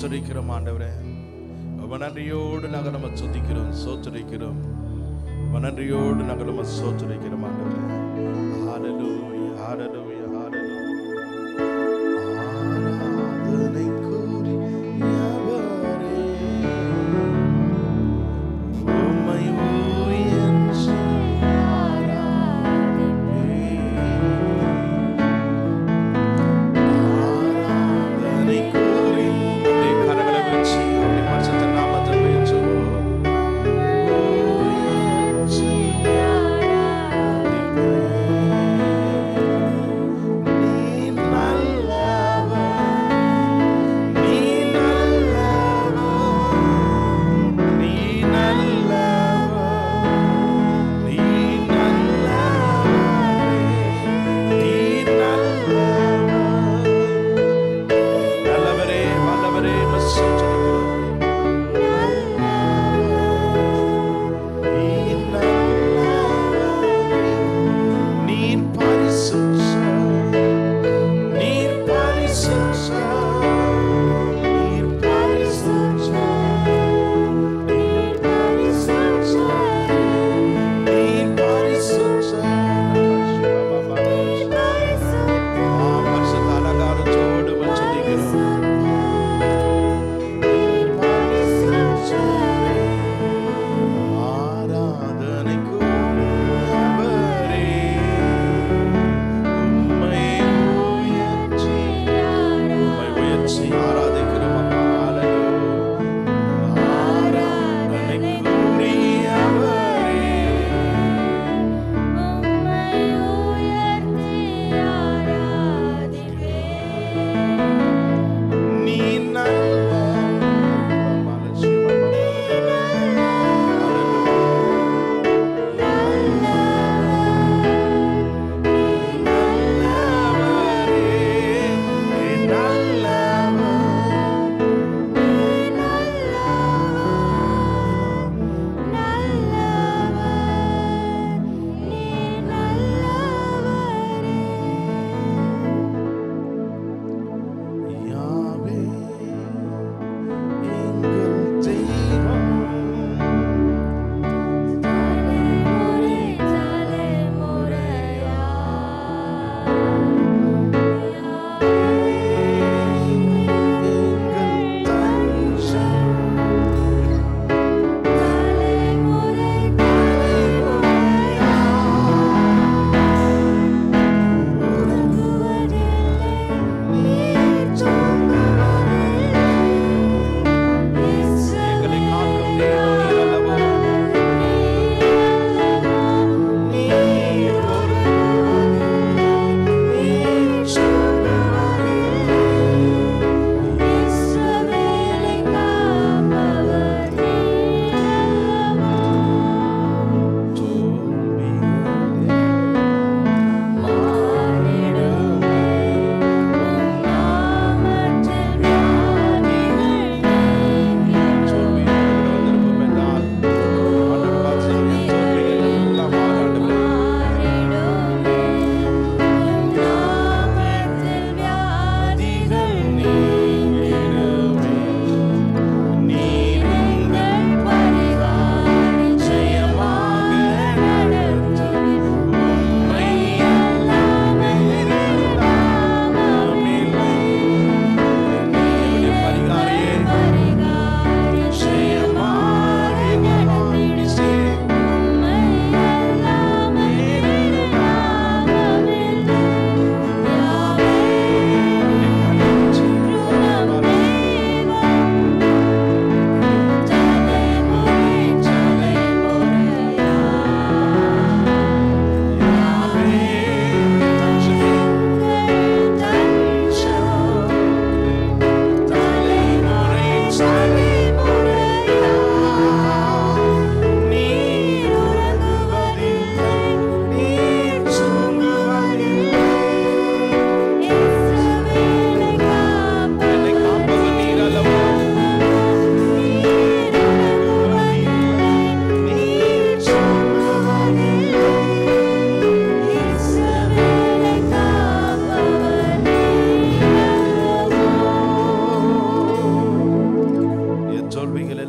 ஸ்தோத்திரிக்கிறோம் ஆண்டவரே. நன்றியோடு நாங்கள் நம்ம துதிக்கிறோம், சோத்திரிக்கிறோம். நன்றியோடு நாங்கள் நம்ம சோத்திரிக்கிறோம் ஆண்டவரே. ஹல்லேலூயா, ஹல்லேலூயா, ஹல்லேலூயா. ஆராதனைக்குரியவரே, உம்மை உயர்த்தி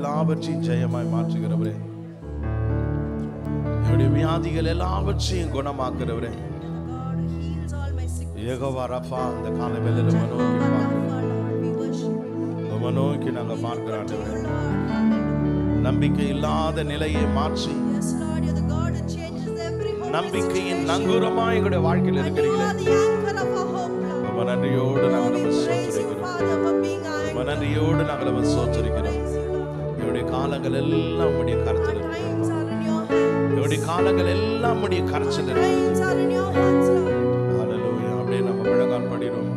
எல்லாவற்றையும் ஜெயமாய் மாற்றுகிறவரே, என்னுடைய வியாதிகள் எல்லாவற்றையும் குணமாக்குறவரே, யெகோவா ரஃபா, இந்த காலை வேளையில நோக்கி நாங்க பார்க்கிறோம் ஆண்டவரே. நம்பிக்கை இல்லாத நிலையை மாற்றி நம்பிக்கையின் நங்கூரமாய் எங்களுடைய வாழ்க்கையில் இருக்கிறீங்களே, ரொம்ப நன்றியோடு நாங்கள் சோதரிக்கிறோம். நன்றியோடு நாங்கள் சோதரிக்கிறோம். என்னுடைய காலங்கள் எல்லாம் உம்முடைய கரத்தில் இருக்கிறது. என்னுடைய காலங்கள் எல்லாம் உம்முடைய கரத்தில் இருக்கிறது. ஹல்லேலூயா. அப்படியே நம்ம முழங்கால் படிடுவோம்.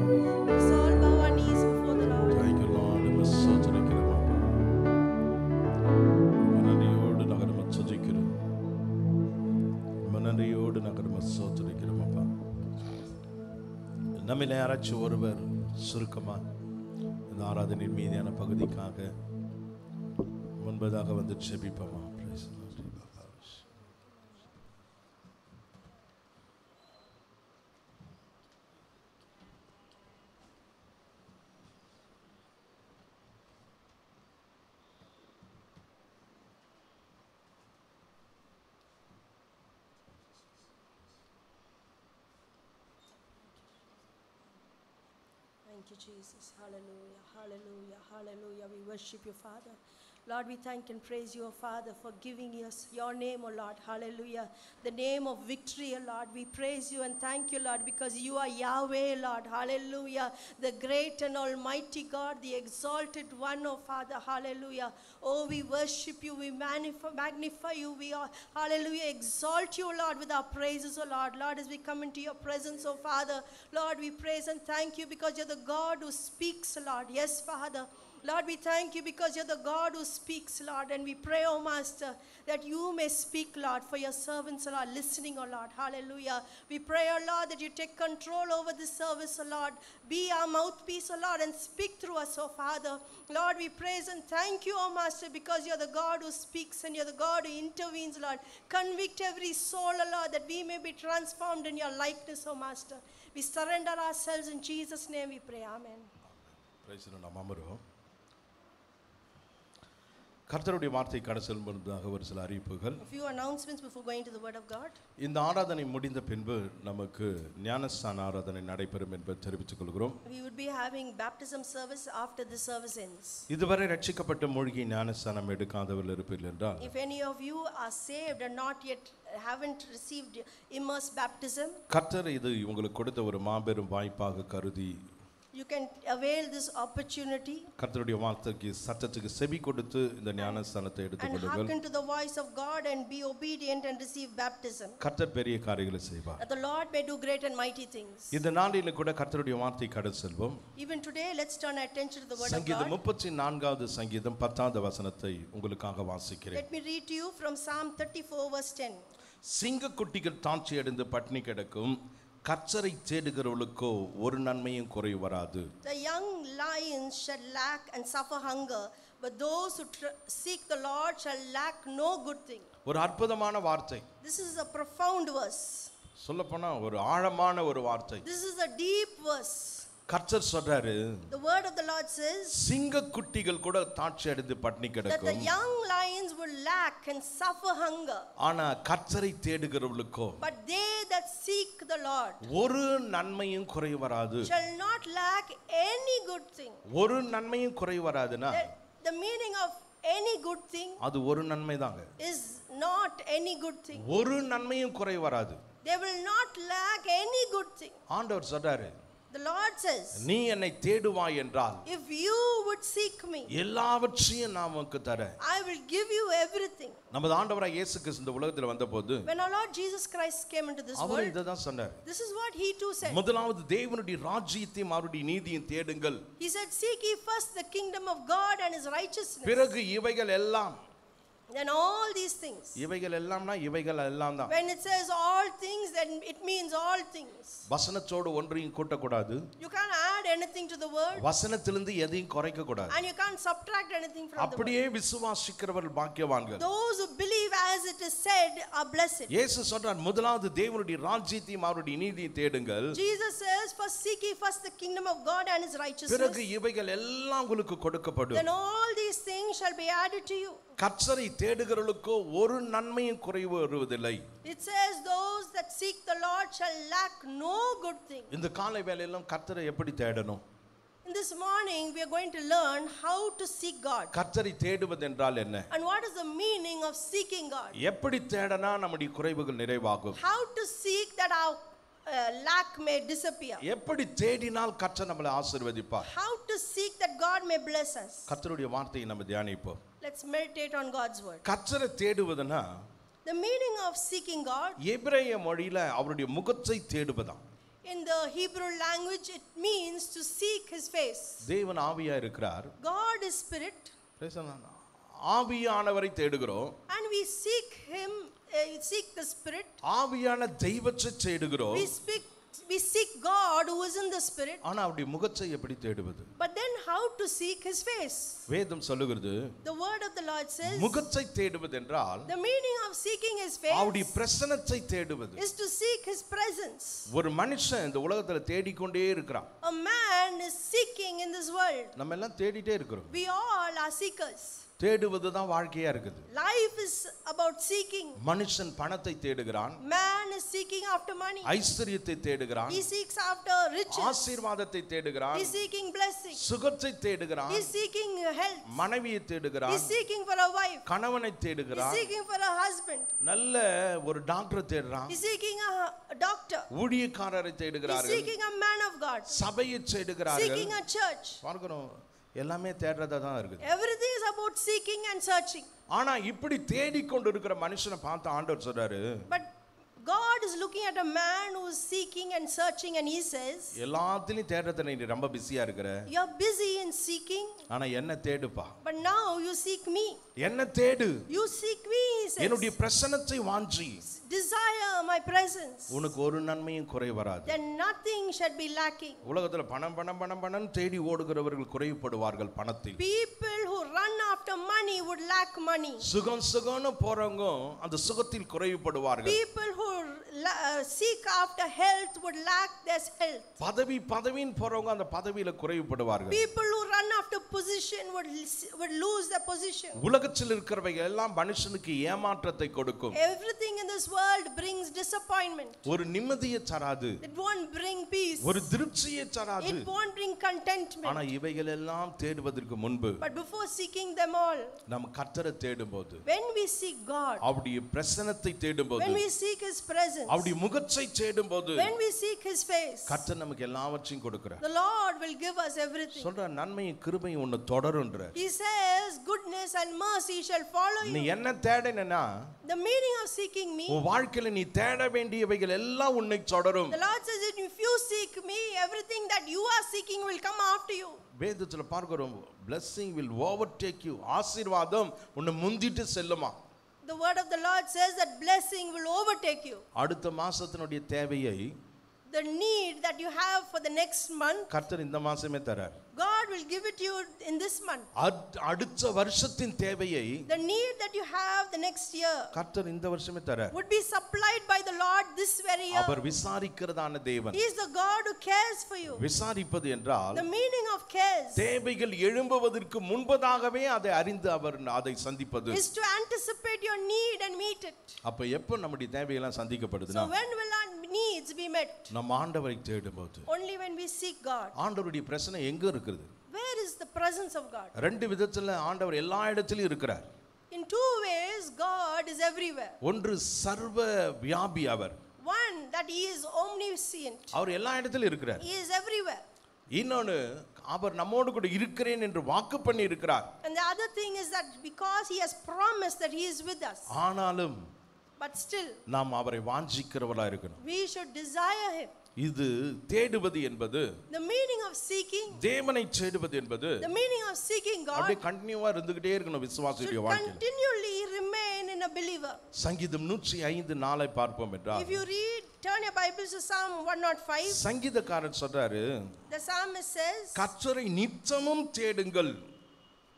நம்மில் யாராச்சும் ஒருவர் சுருக்கமா இந்த ஆராதனையின் மீதியான பகுதிக்காக முன்பதாக வந்து ஜெபிப்போமா? Thank you, Jesus. Hallelujah, hallelujah, hallelujah. We worship you, Father. Lord, we thank and praise you, Father, for giving us your name, O Lord. Hallelujah. The name of victory, O Lord. We praise you and thank you, Lord, because you are Yahweh, Lord. Hallelujah. The great and almighty God, the exalted one, O Father. Hallelujah. Oh, we worship you. We magnify you. We are, hallelujah, exalt you, Lord, with our praises, O Lord. Lord, as we come into your presence, O Father, Lord, we praise and thank you because you're the God who speaks, Lord. Yes, Father. Lord, we thank you because you're the God who speaks, Lord. And we pray, oh Master, that you may speak, Lord, for your servants are listening, oh Lord. Hallelujah. We pray, oh Lord, that you take control over this service, oh Lord. Be our mouthpiece, oh Lord, and speak through us, oh Father. Lord, we praise and thank you, oh Master, because you're the God who speaks and you're the God who intervenes, Lord. Convict every soul, oh Lord, that we may be transformed in your likeness, oh Master. We surrender ourselves in Jesus' name, we pray. Amen. Praise the Lord. கர்த்தருடைய வார்த்தை கடந்து முன்பதாக ஒரு சில அறிவிப்புகள். A few announcements before going to the word of God. இந்த ஆராதனை முடிந்த பின்பு நமக்கு ஞானஸ்நான ஆராதனை நடைபெறும் என்பதை தெரிவித்துக் கொள்கிறோம். We would be having baptism service after the service ends. இதுவரை ரட்சிக்கப்பட்ட மூழ்கி ஞானஸ்நானம் எடுக்காதவர்கள் இருப்பீர்கள் என்றால், if any of you are saved and not yet haven't received immersed baptism, கர்த்தர் இது உங்களுக்கு கொடுத்த ஒரு மாபெரும் வாய்ப்பாக கருதி you can avail this opportunity கர்த்தருடைய வார்த்தைக்கு சத்தத்துக்கு செவி கொடுத்து இந்த ஞானஸ்நானத்தை எடுத்துக்கொள்ளுங்கள். and hearken to the voice of God and be obedient and receive baptism. கர்த்தர் பெரிய காரியங்களை செய்வார். That the Lord may do great and mighty things. இந்த நாளிலே கூட கர்த்தருடைய வார்த்தை கடந்து செல்வோம். Even today, let's turn our attention to the word of God. சங்கீதம் 34வது சங்கீதம் 10வது வசனத்தை உங்களுக்காக வாசிக்கிறேன். Let me read to you from Psalm 34 verse 10. சிங்கக்குட்டிகள் தாட்சி அடைந்து பட்டினி கிடக்கும், கர்த்தரை தேடுகிறவர்களுக்கோ ஒரு நன்மையும் குறை வராது. The young lions shall lack and suffer hunger, but those who seek the Lord shall lack no good thing. ஒரு அற்புதமான வார்த்தை. This is a profound verse. சொல்லப்போனா ஒரு ஆழமான ஒரு வார்த்தை. This is a deep verse. கர்த்தர் சொல்றாரு, the word of the Lord says, சிங்கக்குட்டிகள் கூட தாட்சி அடைந்து பட்டினி கிடக்கும், that the young lions will lack and suffer hunger, ஆனா கர்த்தரை தேடுகிறவர்களுக்கோ, but they that seek the Lord ஒரு நன்மையும் குறை வராது. shall not lack any good thing. ஒரு நன்மையும் குறை வராதுனா, the meaning of any good thing அது ஒரு நன்மை தாங்க, is not any good thing. ஒரு நன்மையும் குறை வராது. They will not lack any good thing. ஆண்டவர் சொல்றாரு, the Lord says, நீ என்னை தேடுவாய் என்றால், if you would seek me, எல்லாவற்றையும் நான் உனக்கு தரேன். I will give you everything. நமது ஆண்டவராகிய இயேசு கிறிஸ்து இந்த உலகத்தில் வந்தபோது, when our Lord Jesus Christ came into this our world, இததான் சொன்னார். this is what he too said. முதலாவது தேவனுடைய ராஜ்யத்தையும் அவருடைய நீதியையும் தேடுங்கள். He said, seek ye first the kingdom of God and his righteousness. பிறகு இவைகள் எல்லாம், then all these things. இவைகள் எல்லாம்னா இவைகள் எல்லாம் தான். when it says all things, then it means all things. வசனத்தோடு ஒன்றையும் கூட்ட கூடாது. you can't add anything to the word. வசனத்திலிருந்து எதையும் குறைக்க கூடாது. and you can't subtract anything from the word. அப்படியே விசுவாசிக்கிறவர்கள் பாக்கியவான்கள். those who believe as it is said, are blessed. இயேசு சொல்றார், முதலாவது தேவனுடைய ராஜ்யத்தையும் அவருடைய நீதியையும் தேடுங்கள். Jesus says, first seek ye first the kingdom of God and his righteousness. பிறகு இவைகள் எல்லாம் உங்களுக்கு கொடுக்கப்படும். Then all these things shall be added to you. கர்த்தரை தேடுகிறவர்களுக்கோ ஒரு நன்மையும் குறைவு வருவதில்லை. It says those that seek the Lord shall lack no good thing. இந்த காலை வேளையிலும் கர்த்தரை எப்படி தேடணும்? In this morning we are going to learn how to seek God. கர்த்தரை தேடுவது என்றால் என்ன? And what is the meaning of seeking God? எப்படி தேடனா நம்முடைய குறைவுகள் நிறைவாகும்? How to seek that our lack may disappear. எப்படி தேடினால் கர்த்தர் நம்மளை ஆசீர்வதிப்பார்? How to seek that God may bless us. கர்த்தருடைய வார்த்தையை நம்ம தியானிப்போம். Let's meditate on God's word. கர்த்தரை தேடுவதுனா The meaning of seeking God எபிரேய மொழியில அவருடைய முகத்தை தேடுவதாம். in the Hebrew language it means to seek his face. தேவன் ஆவியா இருக்கிறார். God is spirit. ஆவியானவரை தேடுகிறோம். And we seek him, seek the spirit. ஆவியான தெய்வத்தை தேடுகிறோம். We seek God who is in the spirit. ஆனா அவருடைய முகத்தை எப்படி தேடுவது? But then how to seek his face? வேதம் சொல்லுகிறது, The word of the Lord says, முகத்தை தேடுவது என்றால் the meaning of seeking his face அவருடைய பிரசன்னத்தை தேடுவது. is to seek his presence. ஒரு மனுஷன் இந்த உலகத்துல தேடிக்கொண்டே இருக்கிறான். A man is seeking in this world. நம்ம எல்லாம் தேடிட்டே இருக்கிறோம். We all are seekers. தேடுவது தான் வாழ்க்கையா இருக்குது. Life is about seeking. மனுஷன் பணத்தை தேடுகிறான். Man is seeking after money. ஐஸ்வரியத்தை தேடுகிறான். He seeks after riches. ஆசீர்வாதத்தை தேடுகிறான். He is seeking blessing. சுகத்தை தேடுகிறான். He is seeking health. மனைவியை He தேடுகிறான். is seeking for a wife. கணவனை He is தேடுகிறான். seeking for a husband. நல்ல ஒரு டாக்டரை தேடுறான். He is seeking a doctor. ஊழியக்காரரை He is தேடுகிறார்கள். seeking a man of God. சபையை தேடுகிறார்கள். Seeking a church. பார்க்கணும், எல்லாமே தேடுறதா தான் இருக்குது. Everything is about seeking and searching. ஆனா இப்படி தேடிக்கொண்டு இருக்கிற மனுஷனை பார்த்து ஆண்டவர் சொல்றாரு, But God is looking at a man who is seeking and searching, and he says, எல்லாத்திலையும் தேடுறத நீ ரொம்ப பிஸியா இருக்கிற, you are busy in seeking, ஆனா என்ன தேடுப்பா. but now you seek me. என்ன தேடு. You seek me, he says. என்னுடைய பிரசன்னத்தை வாஞ்சி. Desire my presence. உனக்கு ஒரு நன்மையும் குறை வராது. Then nothing shall be lacking. உலகத்துல பணம் பணம் பணம் பணம் தேடி ஓடுகிறவர்கள் குறைவுபடுவார்கள் பணத்தில். People who run after money would lack money. சுகம் சுகம்னு போறவங்க அந்த சுகத்தில் குறைவுபடுவார்கள். People who seek after health would lack their health. பதவி பதவியின் போறவங்க அந்த பதவியில குறைவுபடுவார்கள். People who run after position would lose their position. உலகத்தில் இருக்கிறவைகள் எல்லாம் மனுஷனுக்கு ஏமாற்றத்தை கொடுக்கும். Everything in this world brings disappointment. ஒரு நிம்மதியை தராது. It won't bring peace. ஒரு திருப்தியை தராது. It won't bring contentment. ஆனா இவைகள் எல்லாம் தேடுவதற்கு முன்பு But before seeking them all, நம்ம கர்த்தரை தேடும்போது, when we seek God, அவருடைய பிரசன்னத்தை தேடும்போது, when we seek his presence, அவருடைய முகத்தை தேடும்போது, when we seek his face, கர்த்தர் நமக்கு எல்லாவற்றையும் கொடுக்கிறார். the Lord will give us everything. சொல்ற நன்மையும் கிருபையும் உன்னை தொடரும்ன்ற. He says goodness and mercy shall follow நீ you. என்ன தேடினா, The meaning of seeking me, உன் வாழ்க்கையில நீ தேட வேண்டியவைகள் எல்லாம் உன்னை தொடரும். the Lord says that if you seek me, everything that you are seeking will come after you. வேதத்துல பார்க்கிறோம், blessing will overtake you. ஆசீர்வாதம் உன்னை முந்திட்டு செல்லுமா. The word of the Lord says that blessing will overtake you. அடுத்த மாசத்தினுடைய தேவையை, The need that you have for the next month, கர்த்தர் இந்த மாசமே தரார். God will give it to you in this month. அடுத்த வருஷத்தின் தேவையை, The need that you have the next year, கர்த்தர் இந்த வருஷமே தரார். would be supplied by the Lord this very year. அவர் விசாரிக்கிறதான தேவன். He is the God who cares for you. விசாரிப்பது என்றால் The meaning of cares தேவைகள் எழும்புவதற்கு முன்பதாகவே அதை அறிந்து அவர் அதை சந்திப்பது. is to anticipate your need and meet it. அப்ப எப்ப நம்முடைய தேவையெல்லாம் சந்திக்கப்படுதுன்னா, So when will our needs be met? நம்ம ஆண்டவரை தேடும்போது. Only when we seek God. ஆண்டவருடைய பிரசன்னம் எங்க இருக்குது? Where is the presence of God? ரெண்டு விதத்துல ஆண்டவர் எல்லா இடத்திலும் இருக்கிறார். In two ways God is everywhere. ஒன்று சர்வ வியாபி அவர். One, that he is omniscient. அவர் எல்லா இடத்திலும் இருக்கிறார். He is everywhere. இன்னொன்னு, அவர் நம்மோடு கூட இருக்கிறேன் என்று வாக்கு பண்ணி இருக்கிறார். And the other thing is that because he has promised that he is with us. ஆனாலும் But still, நாம் அவரை வாஞ்சிக்கிறவளா இருக்கணும். we should desire him. இது தேடுவது என்பது, The meaning of seeking, தேவனை தேடுவது என்பது the meaning of seeking God அப்படியே கண்டினியூவா இருந்துகிட்டே இருக்கணும் should விசுவாசியுடைய வாழ்க்கையில. continually remain in a believer. சங்கீதம் 105:4 பார்ப்போம் என்றால், If you read, turn your Bibles to Psalm 105. சங்கீதக்காரன் சொல்றாரு, The psalmist says, கர்த்தரை நித்தமும் தேடுங்கள்.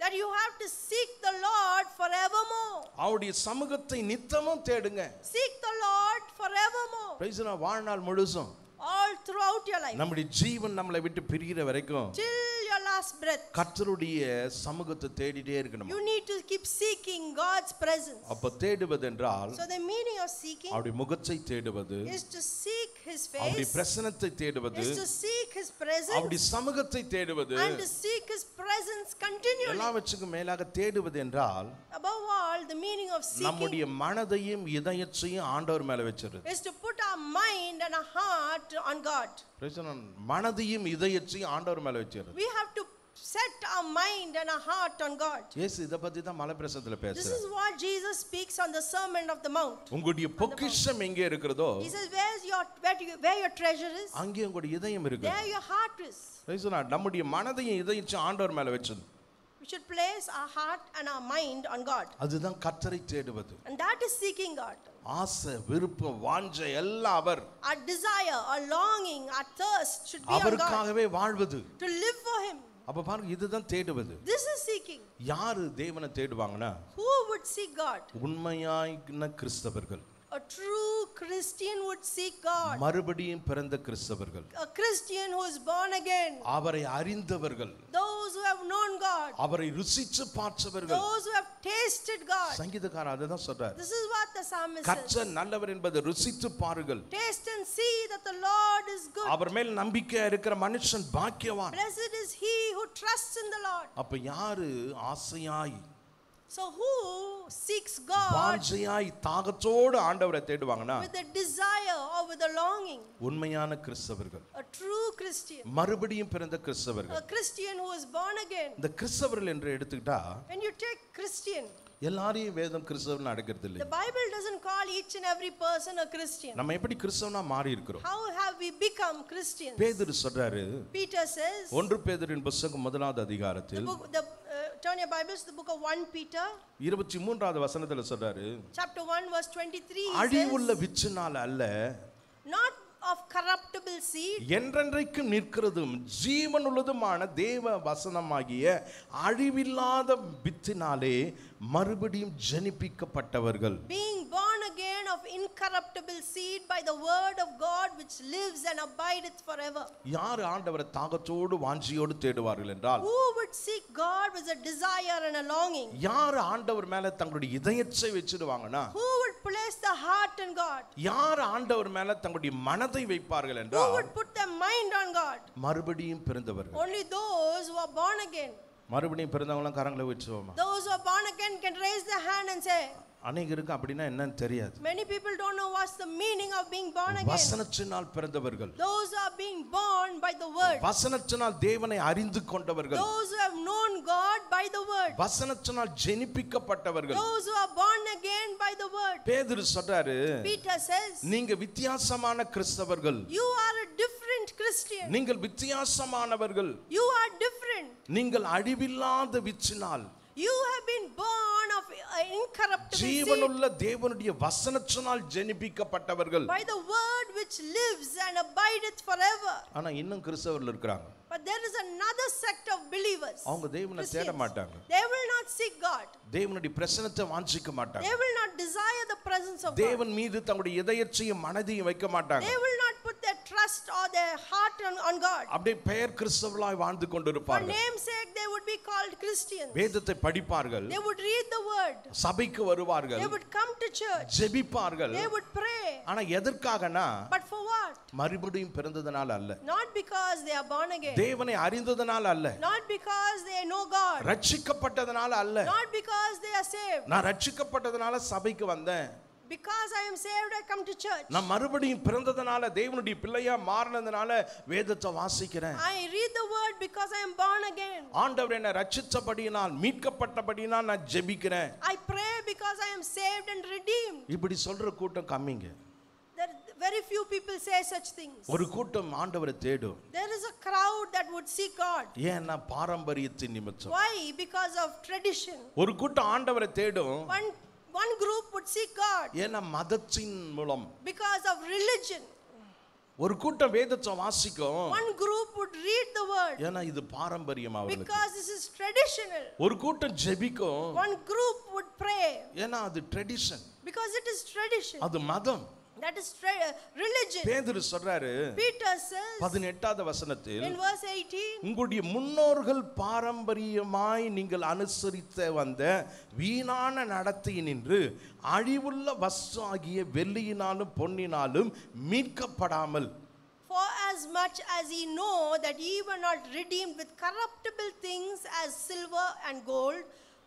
that you have to seek the Lord forevermore. அவருடைய சமூகத்தை நித்தமும் தேடுங்க. Seek the Lord forevermore. Praise the Lord. வாழ்நாள் முழுசும் all throughout your life. நம்முடைய ஜீவன் நம்மளை விட்டு பிரிகிற வரைக்கும் till your last breath. கர்த்தருடைய சமூகத்தை தேடிட்டே இருக்கணும். You need to keep seeking God's presence. அப்ப தேடுவது என்றால் So the meaning of seeking அவருடைய முகத்தை தேடுவது, is to seek his face, அவருடைய பிரசன்னத்தை தேடுவது, is to seek his presence, அவருடைய சமூகத்தை தேடுவது, and to seek his presence continually. எல்லாவற்றுக்கும் மேலாக தேடுவது என்றால் Above all, the meaning of seeking நம்முடைய மனதையும் இதயத்தையும் ஆண்டவர் மேல வச்சிருது. is to put our mind and our heart on God. மனதையும் இதயத்தையும் ஆண்டவர் மேல வச்சிருது. We have to set our mind and our heart on God. இயேசு இத பத்தி தான் மலை பிரசங்கத்துல This பேசுறார். is what Jesus speaks on the Sermon of the Mount. உங்களுடைய பொக்கிஷம் எங்கே இருக்கிறதோ, He says, where your treasure is, அங்கே உங்களுடைய இதயம் இருக்கு. there your heart is. நம்முடைய மனதையும் இதயத்தையும் ஆண்டவர் மேல வச்சிருது. We should place our heart and our mind on God. அதுதான் கர்த்தரை தேடுவது. And that is seeking God. ஆசை, விருப்பம், வாஞ்சை எல்லாம் அவர். Our desire, our longing, our thirst should be on God. அவருக்காகவே வாழ்வது. To live for him. அப்ப பாருங்க, இதுதான் தேடுவது. This is seeking. யாரு தேவனை தேடுவாங்கன்னா, who would seek God? உண்மையான கிறிஸ்தவர்கள். A true Christian would seek God. மறுபடியும் பிறந்த கிறிஸ்தவர்கள். A Christian who is born again. அவரை அறிந்தவர்கள். Those who have known God. அவரை ருசிச்சு பார்த்தவர்கள். Those who have tasted God. சங்கீதக்காரன் அதுதான் சொல்றார். This is what the psalmist says. கர்த்தர் நல்லவர் என்பதை ருசித்து பாருங்கள். Taste and see that the Lord is good. அவர் மேல் நம்பிக்கை இருக்கிற மனுஷன் பாக்கியவான். Blessed is he who trusts in the Lord. அப்ப யாரு ஆசையாய், So who seeks God வாஞ்சையாய் தாகத்தோடு ஆண்டவரை தேடுவாங்கன்னா, with a desire or with a longing? உண்மையான கிறிஸ்தவர்கள். A true Christian. மறுபடியும் பிறந்த கிறிஸ்தவர்கள். A Christian who is born again. இந்த கிறிஸ்தவர்கள் என்று எடுத்துக்கிட்டா, When you take Christian, எல்லாரையும் வேதம் கிறிஸ்தவர்கள் அழைக்கிறது இல்லை. the Bible doesn't call each and every person a Christian. நம்ம எப்படி கிறிஸ்தவனா மாறி இருக்கிறோம்? How have we become Christians? பேதுரு சொல்றாரு, Peter says, 1 பேதுருவின் புத்தகம் 1வது அதிகாரத்தில் turn your Bibles to the book of 1 Peter. 23வது வசனத்துல சொல்றாரு, Chapter 1 verse 23 அழிவுள்ள says, விச்சினால் அல்ல, not of corruptible seed, என்றென்றைக்கும் நிற்கிறதும் ஜீவனுள்ளதுமான தேவ வசனமாகிய அழிவில்லாத வித்தினாலே மறுபடியும் ஜனிப்பிக்கப்பட்டவர்கள், being born again of incorruptible seed by the word of God which lives and abideth forever. யார் ஆண்டவரை தாகத்தோடு வாஞ்சியோடு தேடுவார்கள் என்றால், Who would seek God with a desire and a longing? யார் ஆண்டவர் மேல தங்களுடைய இதயத்தை வச்சிடுவாங்கன்னா, Who would place the heart in God? யார் ஆண்டவர் மேல தங்களுடைய மனதை வைப்பார்கள் Who என்றால், would put their mind on God? மறுபடியும் பிறந்தவர்கள். Only those who are born again. மறுபடியும் பிறந்தவங்களாம் கரங்களை வச்சுவோமா? Those who are born again can raise their hand and say, அநேகருக்கு அப்படின்னா என்னன்னு தெரியாது. many people don't know what's the meaning of being born again. வசனத்தினால் பிறந்தவர்கள். Those who are being born by the word. வசனத்தினால் தேவனை அறிந்து கொண்டவர்கள். Those who have known God by the word. வசனத்தினால் ஜெனிப்பிக்கப்பட்டவர்கள். Those who are born again by the word. பேதுரு சொல்றாரு, Peter says, நீங்க வித்தியாசமான கிறிஸ்தவர்கள். you are a different Christian. நீங்கள் வித்தியாசமானவர்கள். You are different. நீங்கள் அழிவில்லாத விச்சினால், You have been born of incorruptible seed ஜீவனுள்ள தேவனுடைய வசனத்தினால் ஜெனிப்பிக்கப்பட்டவர்கள். by the word which lives and abideth forever. ஆனா இன்னும் கிறிஸ்தவர்கள் இருக்காங்க. But there is another sect of believers. அவங்க தேவனை தேட மாட்டாங்க. They will not seek God. தேவனுடைய பிரசன்னத்தை வாஞ்சிக்க மாட்டாங்க. They will not desire the presence of God. தேவன் மீது தங்களுடைய இதயத்தையும் மனதையும் வைக்க மாட்டாங்க. They will not put their trust or their heart on God. அப்படியே பெயர் கிறிஸ்தவர்களாய் வாழ்ந்து For கொண்டிருப்பார்கள். namesake they would be called Christians. வேதத்தை படிப்பார்கள். They would read the word. சபைக்கு வருவார்கள். They would come to church. ஜெபிப்பார்கள். They would pray. ஆனா எதற்காகனா, But for what? மறுபடியும் பிறந்ததனால அல்ல. Not because they are born again. தேவனை அறிந்ததனால அல்ல. Not because they know God. ரட்சிக்கப்பட்டதனால அல்ல. Not because they are saved. நான் ரட்சிக்கப்பட்டதனால சபைக்கு வந்தேன். Because I am saved, I come to church. நான் மறுபடியும் பிறந்ததனால தேவனுடைய பிள்ளையா மாறினதனால வேதத்தை வாசிக்கிறேன். I read the word because I am born again. ஆண்டவர் என்னை ரட்சித்தபடியினால், மீட்கப்பட்டபடியினால் நான் ஜெபிக்கிறேன். I pray because I am saved and redeemed. இப்படி சொல்ற கூட்டம் கம்மிங்க. There very few people say such things. ஒரு கூட்டம் ஆண்டவரை தேடும். There is a crowd that would seek God. ஏன்னா பாரம்பரியத்தின் நிமித்தம். Why? Because of tradition. ஒரு கூட்டம் ஆண்டவரை தேடும். One group would seek God ஏன்னா மதத்தின் மூலம். because of religion. ஒரு கூட்டம் வேதத்தை வாசிக்கும். One group would read the word. ஏன்னா இது பாரம்பரியம் அவங்களுக்கு. Because this is traditional. ஒரு கூட்டம் ஜெபிக்கும். One group would pray. ஏன்னா அது tradition. Because it is tradition. அது மதம். That is religion. பேதுரு சொல்றாரு Peter says 18வது வசனத்தில், in verse 18, உங்களுடைய முன்னோர்கள் பாரம்பரியமாய் நீங்கள் அனுசரித்த வந்த வீணான நடத்தையினின்று அழிவுள்ள வஸ்து ஆகிய வெள்ளியினாலும் பொன்னினாலும் மீட்கப்படாமல், for as much as ye know that ye were not redeemed with corruptible things as silver and gold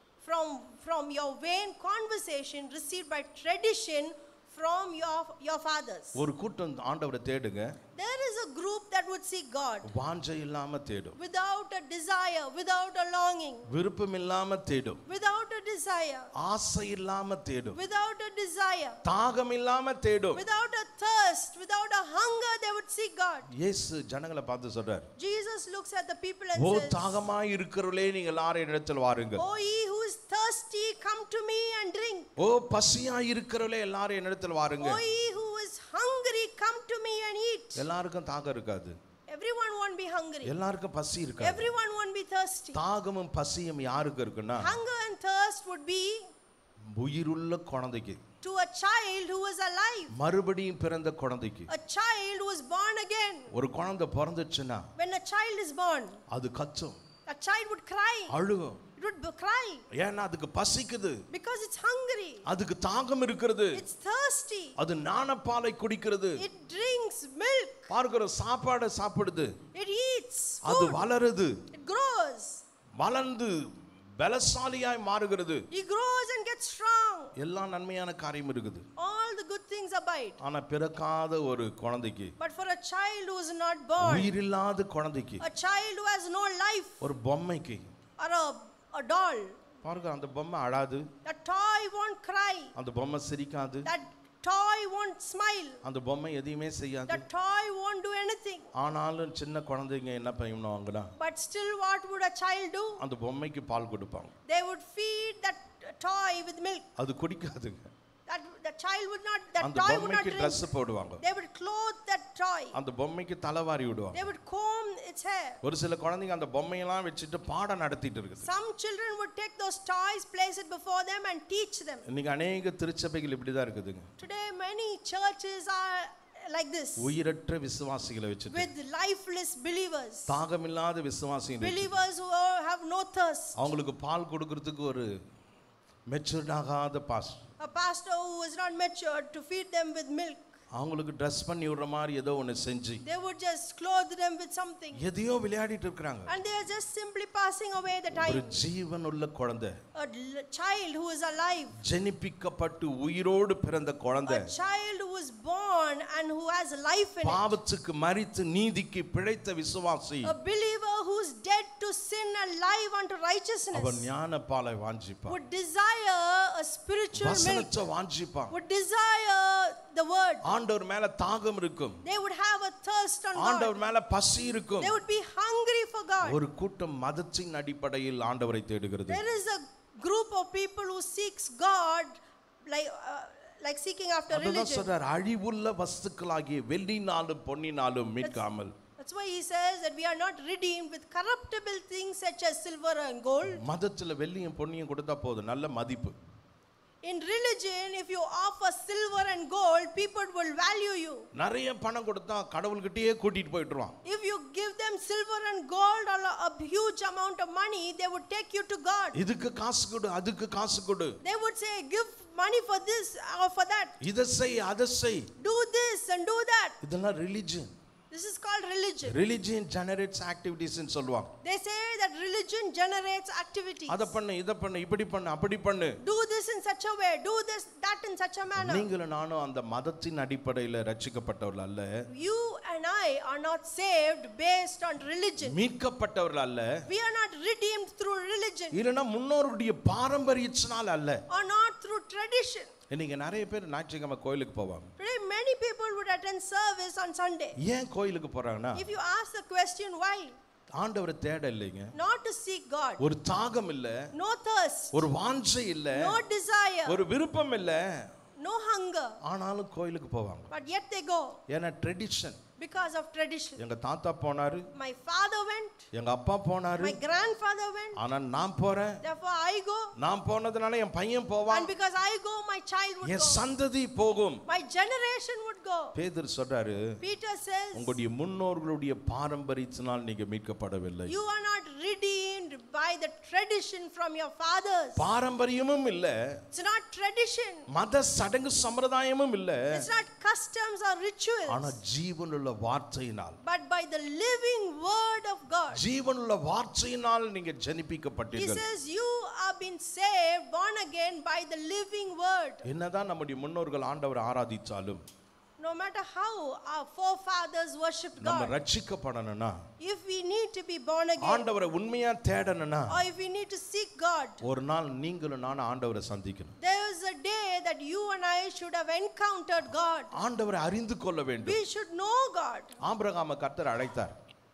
from your vain conversation received by tradition from your fathers. ஒரு கூட்டம் ஆண்டவரை தேடுங்க. There is a group that would seek God. வாஞ்சை இல்லாம தேடும். Without a desire, without a longing. விருப்பம் இல்லாம தேடும். Without a desire. ஆசை இல்லாம தேடும். Without a desire. தாகம் இல்லாம தேடும். Without a thirst, without a hunger, they would seek God. இயேசு ஜனங்களை பார்த்து சொல்றார். Jesus looks at the people and O says, தாகமாய் இருக்கிறவர்களே நீங்கள் எல்லாரும் என்னிடத்தில் வாருங்கள். "O ye who is thirsty, come to me and drink. ஓ பசியாய் இருக்கிறவர்களே எல்லாரும் என்னிடத்தில் வாருங்க. O ye who is hungry, come to me and eat." எல்லாருக்கும் தாகம் இருக்காது. Everyone won't be hungry. எல்லாருக்கும் பசி இருக்காது. Everyone won't be thirsty. தாகமும் பசியும் யாருக்கு இருக்குன்னா, Hunger and thirst would be உயிருள்ள குழந்தைக்கு, to a child who is alive. மறுபடியும் பிறந்த குழந்தைக்கு. A child who is born again. ஒரு குழந்தை பிறந்துச்சுன்னா When a child is born, அது கத்தும், a child would cry. அழுகும். It would cry ஏன்னா அதுக்கு பசிக்குது. because it's hungry. அதுக்கு தாகம் இருக்கிறது. It's thirsty. அது ஞானப்பாலை குடிக்கிறது. It drinks milk. பார்க்கிற சாப்பாடு சாப்பிடுது. It eats அது food. வளருது. It grows. வளர்ந்து பலசாலியாய் மாறுகிறது. He grows and gets strong. எல்லா நன்மையான காரியம் இருக்குது. All the good things abide. ஆனா பிறக்காத ஒரு குழந்தைக்கு, But for a child who is not born, உயிரில்லாத குழந்தைக்கு, a child who has no life, ஒரு பொம்மைக்கு, or a doll, பாருங்க அந்த பொம்மை அழாது. that toy won't cry. அந்த பொம்மை சிரிக்காது. That toy won't smile. அந்த பொம்மை எதையுமே செய்யாது. That toy won't do anything. ஆனாலும் சின்ன குழந்தைங்க என்ன பண்ணுவாங்கன்னா, But still, what would a child do? அந்த பொம்மைக்கு பால் கொடுப்பாங்க. They would feed that toy with milk. அது குடிக்காதுங்க. The child would not, that அந்த toy would not பொம்மைக்கு drink. Dress போடுவாங்க. They would clothe that toy. அந்த பொம்மைக்கு தலைவாரி விடுவாங்க. They would comb its hair. ஒரு சில குழந்தைங்க அந்த பொம்மையெல்லாம் வச்சுட்டு பாடம் நடத்திட்டு இருக்குது. Some children would take those toys, place it before them and teach them. இன்னைக்கு अनेक திருச்சபைகள் இப்படி தான் இருக்குதுங்க. Today many churches are like this, உயிரற்ற விசுவாசிகளை வச்சுட்டு, with lifeless believers, தாகமில்லாத விசுவாசிகள், believers who have no thirst. அவங்களுக்கு பால் கொடுக்கிறதுக்கு ஒரு மெச்சூர்ட் ஆகாத pastor, A pastor who is not matured to feed them with milk. அவங்களுக்கு ட்ரெஸ் பண்ணி விடுற மாதிரி ஏதோ ஒன்று செஞ்சு They would just clothe them with something. எதையோ விளையாடிட்டு இருக்காங்க. And they are just simply passing away the ஒரு time. ஜீவனுள்ள குழந்தை, A child who is alive, ஜெனிப்பிக்கப்பட்டு உயிரோடு பிறந்த குழந்தை, a child who is born and who has life in it, பாவத்துக்கு மரித்து நீதிக்கு பிழைத்த விசுவாசி, a believer who is dead to sin and live unto righteousness, அவன் ஞானப்பாலை வாஞ்சிப்பான், would desire a spiritual milk, வசனத்தை வாஞ்சிப்பான், would desire the word. ஆண்டவர் மேல தாகம் இருக்கும், They would have a thirst on God. ஆண்டவர் மேல பசி இருக்கும். They would be hungry for God. ஒரு கூட்டம் மதத்தின் அடிப்படையில் ஆண்டவரை தேடுகிறது. There is a group of people who seeks God like seeking after அதுதான் religion. சொல்றார், அழிவுள்ள வஸ்துக்களாகிய வெள்ளினாலும் பொன்னினாலும் மீட்காமல். That's why he says that we are not redeemed with corruptible things such as silver and gold. மதத்துல வெள்ளியும் பொன்னியும் கொடுத்தா போதும், நல்ல மதிப்பு. In religion, if you offer silver and gold, people will value you. நிறைய பணம் கொடுத்தா கடவுள்கிட்டயே கூட்டிட்டு போயிடுவான். If you give them silver and gold or a huge amount of money, they would take you to God. இதுக்கு காசு கொடு, அதுக்கு காசு கொடு. They would say, give money for this or for that. இத செய், அத செய். Do this and do that. இதெல்லாம் religion. This is called religion. Religion generates activities ன்னு சொல்வாங்க. They say that religion generates activities. அத பண்ணு, இத பண்ணு, இப்படி பண்ணு, அப்படி பண்ணு. Do this in such a way, do this, that in such a manner. நீங்களும் நானும் அந்த மதத்தின் அடிப்படையில் ரட்சிக்கப்பட்டவர்கள் அல்ல. You and I are not saved based on religion. மீட்கப்பட்டவர்கள் அல்ல. We are not redeemed through religion. இல்லனா முன்னோருடைய பாரம்பரியத்தினால் அல்ல. Or not through tradition. இன்னைக்கு நிறைய பேர் ஞாயிற்றுக்கிழமை கோயிலுக்கு போவாங்க. Today many people would attend service on Sunday. ஏன் கோயிலுக்கு போறாங்கன்னா, If you ask the question why, ஆண்டவரை தேட இல்லைங்க. not to seek God, ஒரு தாகம் இல்ல, no thirst, ஒரு வாஞ்சை இல்ல, no desire, ஒரு விருப்பம் இல்ல, no hunger, ஆனாலும் கோயிலுக்கு போவாங்க. but yet they go. ஏன்னா ட்ரெடிஷன். because of tradition. எங்க தாத்தா போனாரு, My father went, எங்க அப்பா போனாரு, my grandfather went, ஆனா நான் போறேன். therefore I go, நான் போனதுனால என் பையன் போவான், and because I go my child would N go, சந்ததி போகும். my generation would go. பேதுரு சொல்றாரு, Peter says, உங்களுடைய முன்னோர்களுடைய பாரம்பரியத்தினால் நீங்க மீட்கப்படவில்லை. you are not redeemed by the tradition from your fathers. பாரம்பரியமும் இல்ல, It's not tradition, மத சடங்கு சம்பிரதாயமும் இல்ல, it's not customs or rituals, ஆனா ஜீவனுள்ள வார்த்தையினால், but by the living word of God. ஜீவனுள்ள வார்த்தையினால் நீங்க He ஜனிப்பிக்கப்பட்டீர்கள். says you have been saved, born again by the living word. என்னதான் நம்முடைய முன்னோர்கள் ஆண்டவரை ஆராதிச்சாலும், No matter how our forefathers worshipped நம்ம God, ரட்சிக்கப்படணும்னா, if we need to be born again, ஆண்டவரை உண்மையா தேடணும்னா, or if we need to seek God, ஒரு நாள் நீங்களும் நானும் ஆண்டவரை சந்திக்கணும். there is a day that you and I should have encountered God. ஆண்டவரை அறிந்து கொள்ள வேண்டும். We should know God. ஆபிரகாமை கர்த்தர் அழைத்தார்.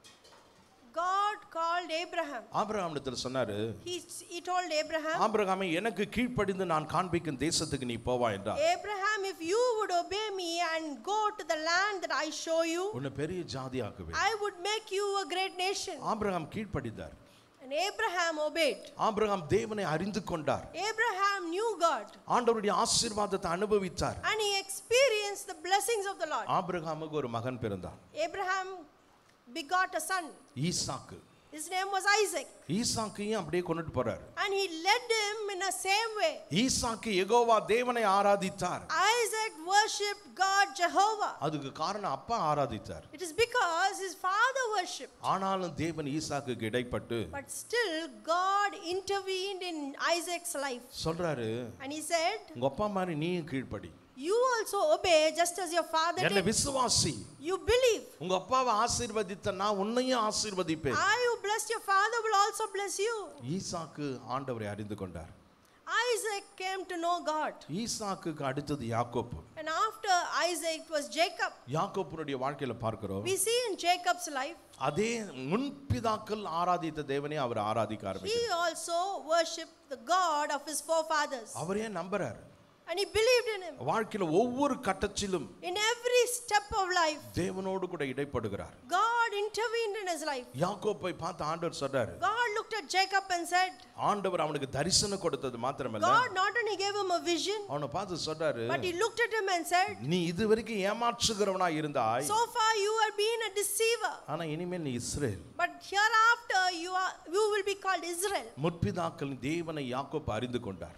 God called Abraham. ஆபிரகாமிடத்தில் சொன்னாரு, He told Abraham, ஆபிரகாமே எனக்கு கீழ்ப்படிந்து நான் காண்பிக்கும் தேசத்துக்கு நீ போவா என்றார். Abraham, if you would obey me and go to the land that I show you, உன்னை பெரிய ஜாதி ஆக்குவேன். I would make you a great nation. Abraham கீழ்ப்படிந்தார். And Abraham obeyed. ஆபிரகாம் தேவனை அறிந்து கொண்டார். Abraham knew God. ஆண்டவருடைய ஆசீர்வாதத்தை அனுபவித்தார். And he experienced the blessings of the Lord. ஆபிரகாமுக்கு ஒரு மகன் பிறந்தான். Abraham begot a son. Isaac. His name was Isaac. ஈசாக்கையும் அப்படியே கொண்டுட்டு போறார். And he led him in the same way. ஈசாக்கு யெகோவா தேவனை ஆராதித்தார். Isaac worshipped God Jehovah. அதுக்கு காரணம் அப்பா ஆராதித்தார். It is because his father worshipped. ஆனாலும் தேவன் ஈசாக்குக்கு இடைப்பட்டு But still God intervened in Isaac's life. சொல்றாரு, And he said, உங்க அப்பா மாதிரி நீயும் கீழ்ப்படி, you also obey just as your father என்ன did. விசுவாசி, You believe. உங்க அப்பாவை ஆசீர்வதித்த நான் உன்னையும் ஆசீர்வதிப்பேன். I who blessed your father will also bless you. ஈசாக்கு ஆண்டவரை அறிந்து கொண்டார். Isaac came to know God. ஈசாக்குக்கு அடுத்தது யாக்கோப்பு. And after Isaac was Jacob. யாக்கோப்புடைய வாழ்க்கையில பார்க்கிறோம், We see in Jacob's life, அதே முன்பிதாக்கள் ஆராதித்த தேவனை அவர் ஆராதிக்க he ஆரம்பித்தார். also worshipped the God of his forefathers. அவரே நம்புறார். And he believed in him. வாழ்க்கையில ஒவ்வொரு கட்டத்திலும் In every step of life, தேவனோடு கூட இடைப்படுகிறார். God intervened in his life. யாக்கோப்பை பார்த்து ஆண்டவர் சொல்றாரு, God looked at Jacob and said, ஆண்டவர் அவனுக்கு தரிசனம் கொடுத்தது மாத்திரமல்ல, God not only gave him a vision, அவனை பார்த்து சொல்றாரு, but he looked at him and said, நீ இதுவரைக்கும் ஏமாற்றுகிறவனா இருந்தாய், so far you have been a deceiver, ஆனா இனிமேல் நீ இஸ்ரவேல். but hereafter you will be called Israel. முற்பிதாக்கள் தேவனை யாக்கோப்பு அறிந்து கொண்டார்.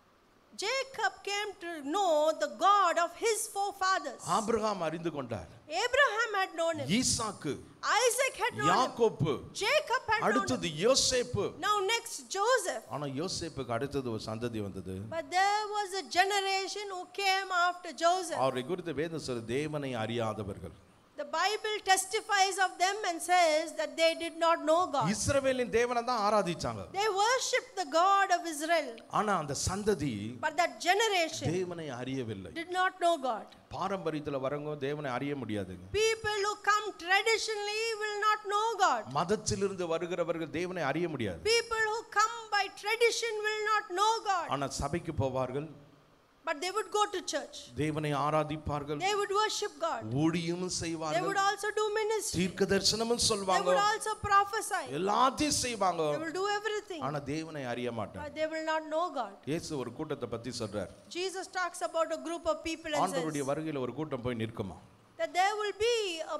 Jacob came to know the God of his forefathers. Abraham அறிந்து கொண்டார். Abraham had known him. Isaac, Isaac had known him. யாக்கோப்பு, Jacob had known him. அடுத்தது யோசேப்பு. Now next Joseph. ஆனா யோசேப்புக்கு அடுத்தது ஒரு சந்ததி வந்தது. But there was a generation who came after Joseph. அவரை குறித்து வேதம் சொல்லுது, தேவனை அறியாதவர்கள். The Bible testifies of them and says that they did not know God. இஸ்ரவேலின் தேவனை தான் ஆராதிச்சாங்க. They worshipped the God of Israel. ஆனா அந்த சந்ததி But that generation தேவனை அறியவில்லை. did not know God. பாரம்பரியத்துல வரவங்க தேவனை அறிய முடியாதுங்க. People who come traditionally will not know God. மதத்திலிருந்து வருகிறவர்கள் தேவனை அறிய முடியாது. People who come by tradition will not know God. ஆனா சபைக்கு போவார்கள், But they would go to church. தேவனை ஆராதிப்பார்கள், They would worship God. ஊழியமும் They செய்வார்கள், would also do ministry. தீர்க்க தரிசனமும் They சொல்வாங்க, would also prophesy. எல்லாத்தையும் செய்வாங்க. They will do everything. ஆனா தேவனை அறிய மாட்டாங்க. But they will not know God. இயேசு ஒரு கூட்டத்தை பத்தி சொல்றார். Jesus talks about a group of people and ஆண்டவருடைய says வருகையில ஒரு கூட்டம் போய் நிற்குமா, that there will be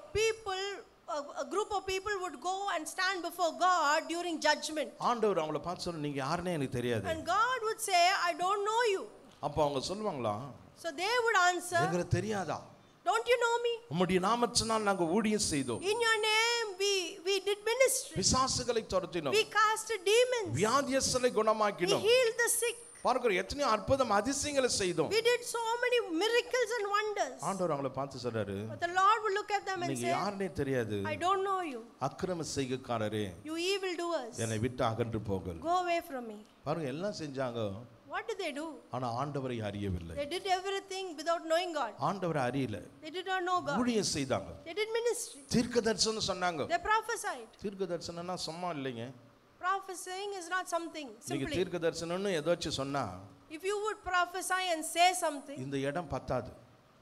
a group of people would go and stand before God during judgment. ஆண்டவர் அவங்கள பார்த்து சொல்ல, நீங்க யாருன்னே எனக்கு தெரியாது. And God would say, I don't know you. அப்ப அவங்க சொல்லுவாங்களா, So they would answer, எங்களுக்கு தெரியாதா, don't you know me? உம்முடைய நாமத்தினால் நாங்க ஊழியம் செய்தோம், In your name we did ministry. பிசாசுகளை துரத்தினோம், We cast demons. வியாதியஸ்தரை We குணமாக்கினோம், healed the sick. பார்க்கிறோம் எத்தனையோ அற்புதம் அதிசயங்களை செய்தோம். We did so many miracles and wonders. ஆண்டவர் அவங்கள பார்த்து சொல்றாரு, But the Lord will look at them and நீங்க say, யாருன்னே தெரியாது, I don't know you. அக்கிரம செய்கைக்காரரே, You evildoers. என்னை விட்டு அகன்று போங்கள். Go away from me. பாருங்க எல்லாம் செஞ்சாங்க, What did they do? ஆனா ஆண்டவரை அறியவில்லை. They did everything without knowing God. ஆண்டவரை அறியல, They did not know God. ஊழியம் செய்தாங்க, They did ministry. தீர்க்க தரிசனம் சொன்னாங்க. They prophesied. தீர்க்க தரிசனம்னா சும்மா இல்லைங்க. Prophesying is not something நீங்க simply. தீர்க்க தரிசனம்னு ஏதாச்சும் சொன்னா If you would prophesy and say something, இந்த இடம் பத்தாது.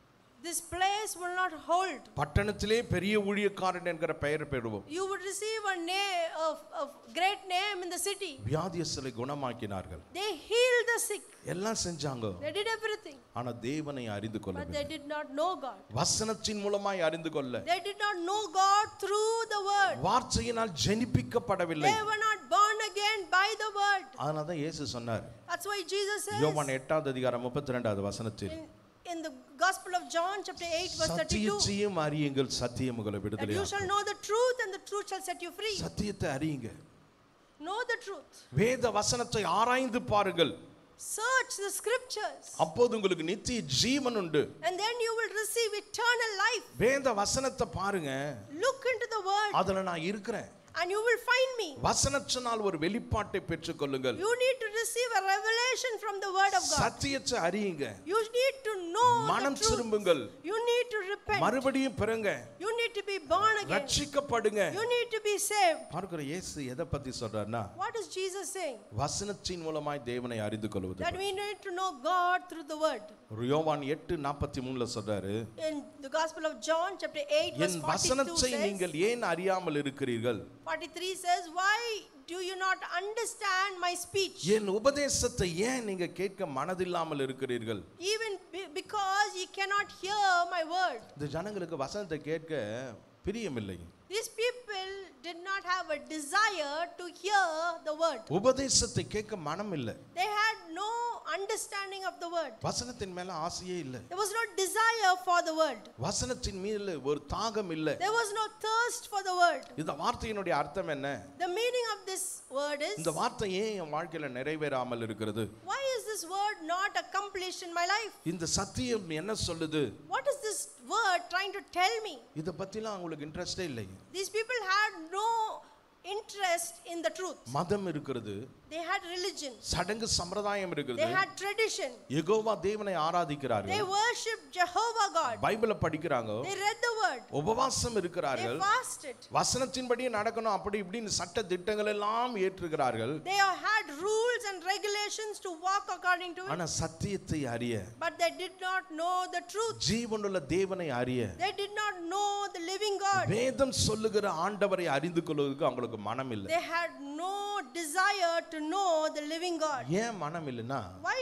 This place will not hold. பட்டணத்திலே பெரிய ஊழியக்காரன் என்கிற பெயர் பெறுவோம். You would receive a name of great name in the city. வியாதியஸ்தரை குணமாக்கினார்கள். They healed the sick. எல்லாம் செஞ்சாங்க. They did everything. ஆனா தேவனை அறிந்து But கொள்ளவில்லை. they did not know God. வசனத்தின் மூலமாய் அறிந்து கொள்ள. They did not know God through the word. வார்த்தையினால் ஜெனிப்பிக்கப்படவில்லை. They were not born again by the word. அதனால தான் இயேசு சொன்னார். That's why Jesus says யோவான் 8வது அதிகாரம் 32வது வசனத்தில் in the Gospel of John chapter 8 verse 32 சத்தியத்தையும் அறியுங்கள் சத்தியம் உங்களை that you விடுதலையாக்கும். shall know the truth and the truth shall set you free. சத்தியத்தை அறியுங்க. Know the truth. வேத வசனத்தை ஆராய்ந்து பாருங்கள். Search the scriptures. அப்போது உங்களுக்கு நித்திய ஜீவன் உண்டு. And then you will receive eternal life. வேத வசனத்தை பாருங்க. Look into the word. அதுல நான் இருக்கிறேன். And you will find me. வசனத்தினால் ஒரு வெளிப்பாட்டை பெற்றுக்கொள்ளுங்கள். You need to receive a revelation from the word of God. சத்தியத்தை அறியுங்க. You need to know மனம் the truth. திரும்புங்கள். You need to repent. மறுபடியும் பிறங்க. You need to be born again. ரட்சிக்கப்படுங்க. You need to be saved. பார்க்கிற இயேசு எதை பத்தி சொல்றாருன்னா What is Jesus saying? வசனத்தின் மூலமாய் தேவனை அறிந்து கொள்வது. That we need to know God through the word. யோவான் 8:43ல சொல்றாரு. In the Gospel of John chapter 8 verse என் 42 வசனத்தை says, நீங்கள் ஏன் அறியாமல் இருக்கிறீர்கள்? 43 says, why do you not understand my speech? என் உபதேசத்தை ஏன் நீங்க கேட்க மனதில்லாமல் இருக்கிறீர்கள்? Even because you cannot hear my word. இந்த ஜனங்களுக்கு வசனத்தை கேட்க பிரியமில்லை. These people did not have a desire to hear the word. உபதேசத்தை கேட்க மனம் இல்லை. They had no understanding of the word. வசனத்தின் மேல ஆசையே இல்லை. There was no desire for the word. வசனத்தின் மீது ஒரு தாகம் இல்லை. There was no thirst for the word. இந்த வார்த்தையினுடைய அர்த்தம் என்ன? The meaning of this word is, இந்த வார்த்தை ஏன் என் வாழ்க்கையில நிறைவேறாமல் இருக்கிறது? why is this word not accomplished in my life? இந்த சத்தியம் என்ன சொல்லுது? What is this word trying to tell me? இத பத்திலாம் உங்களுக்கு இன்ட்ரஸ்டே இல்லை. These people had no interest in the truth. மதம் இருக்கிறது. They had religion. சடங்கு சம்பிரதாயம் இருக்கிறது. They had tradition. யெகோவா தேவனை ஆராதிக்கிறார்கள். They worshiped Jehovah God. பைபிளை படிக்கிறாங்க. They read the word. உபவாசம் They இருக்கிறார்கள். fasted. வசனத்தின்படியே நடக்கணும் அப்படி இப்படின்னு சட்ட திட்டங்கள் எல்லாம் ஏற்றுகிறார்கள். They had rules and regulations to walk according to it. ஆனா சத்தியத்தை அறிய, But they did not know the truth. ஜீவனுள்ள தேவனை அறிய, They did not know the living God. வேதம் சொல்லுகிற ஆண்டவரை அறிந்து கொள்வதற்கு அவங்களுக்கு மனம் இல்லை. They had no desire to know the living God. ஏன் மனம் இல்லைன்னா Why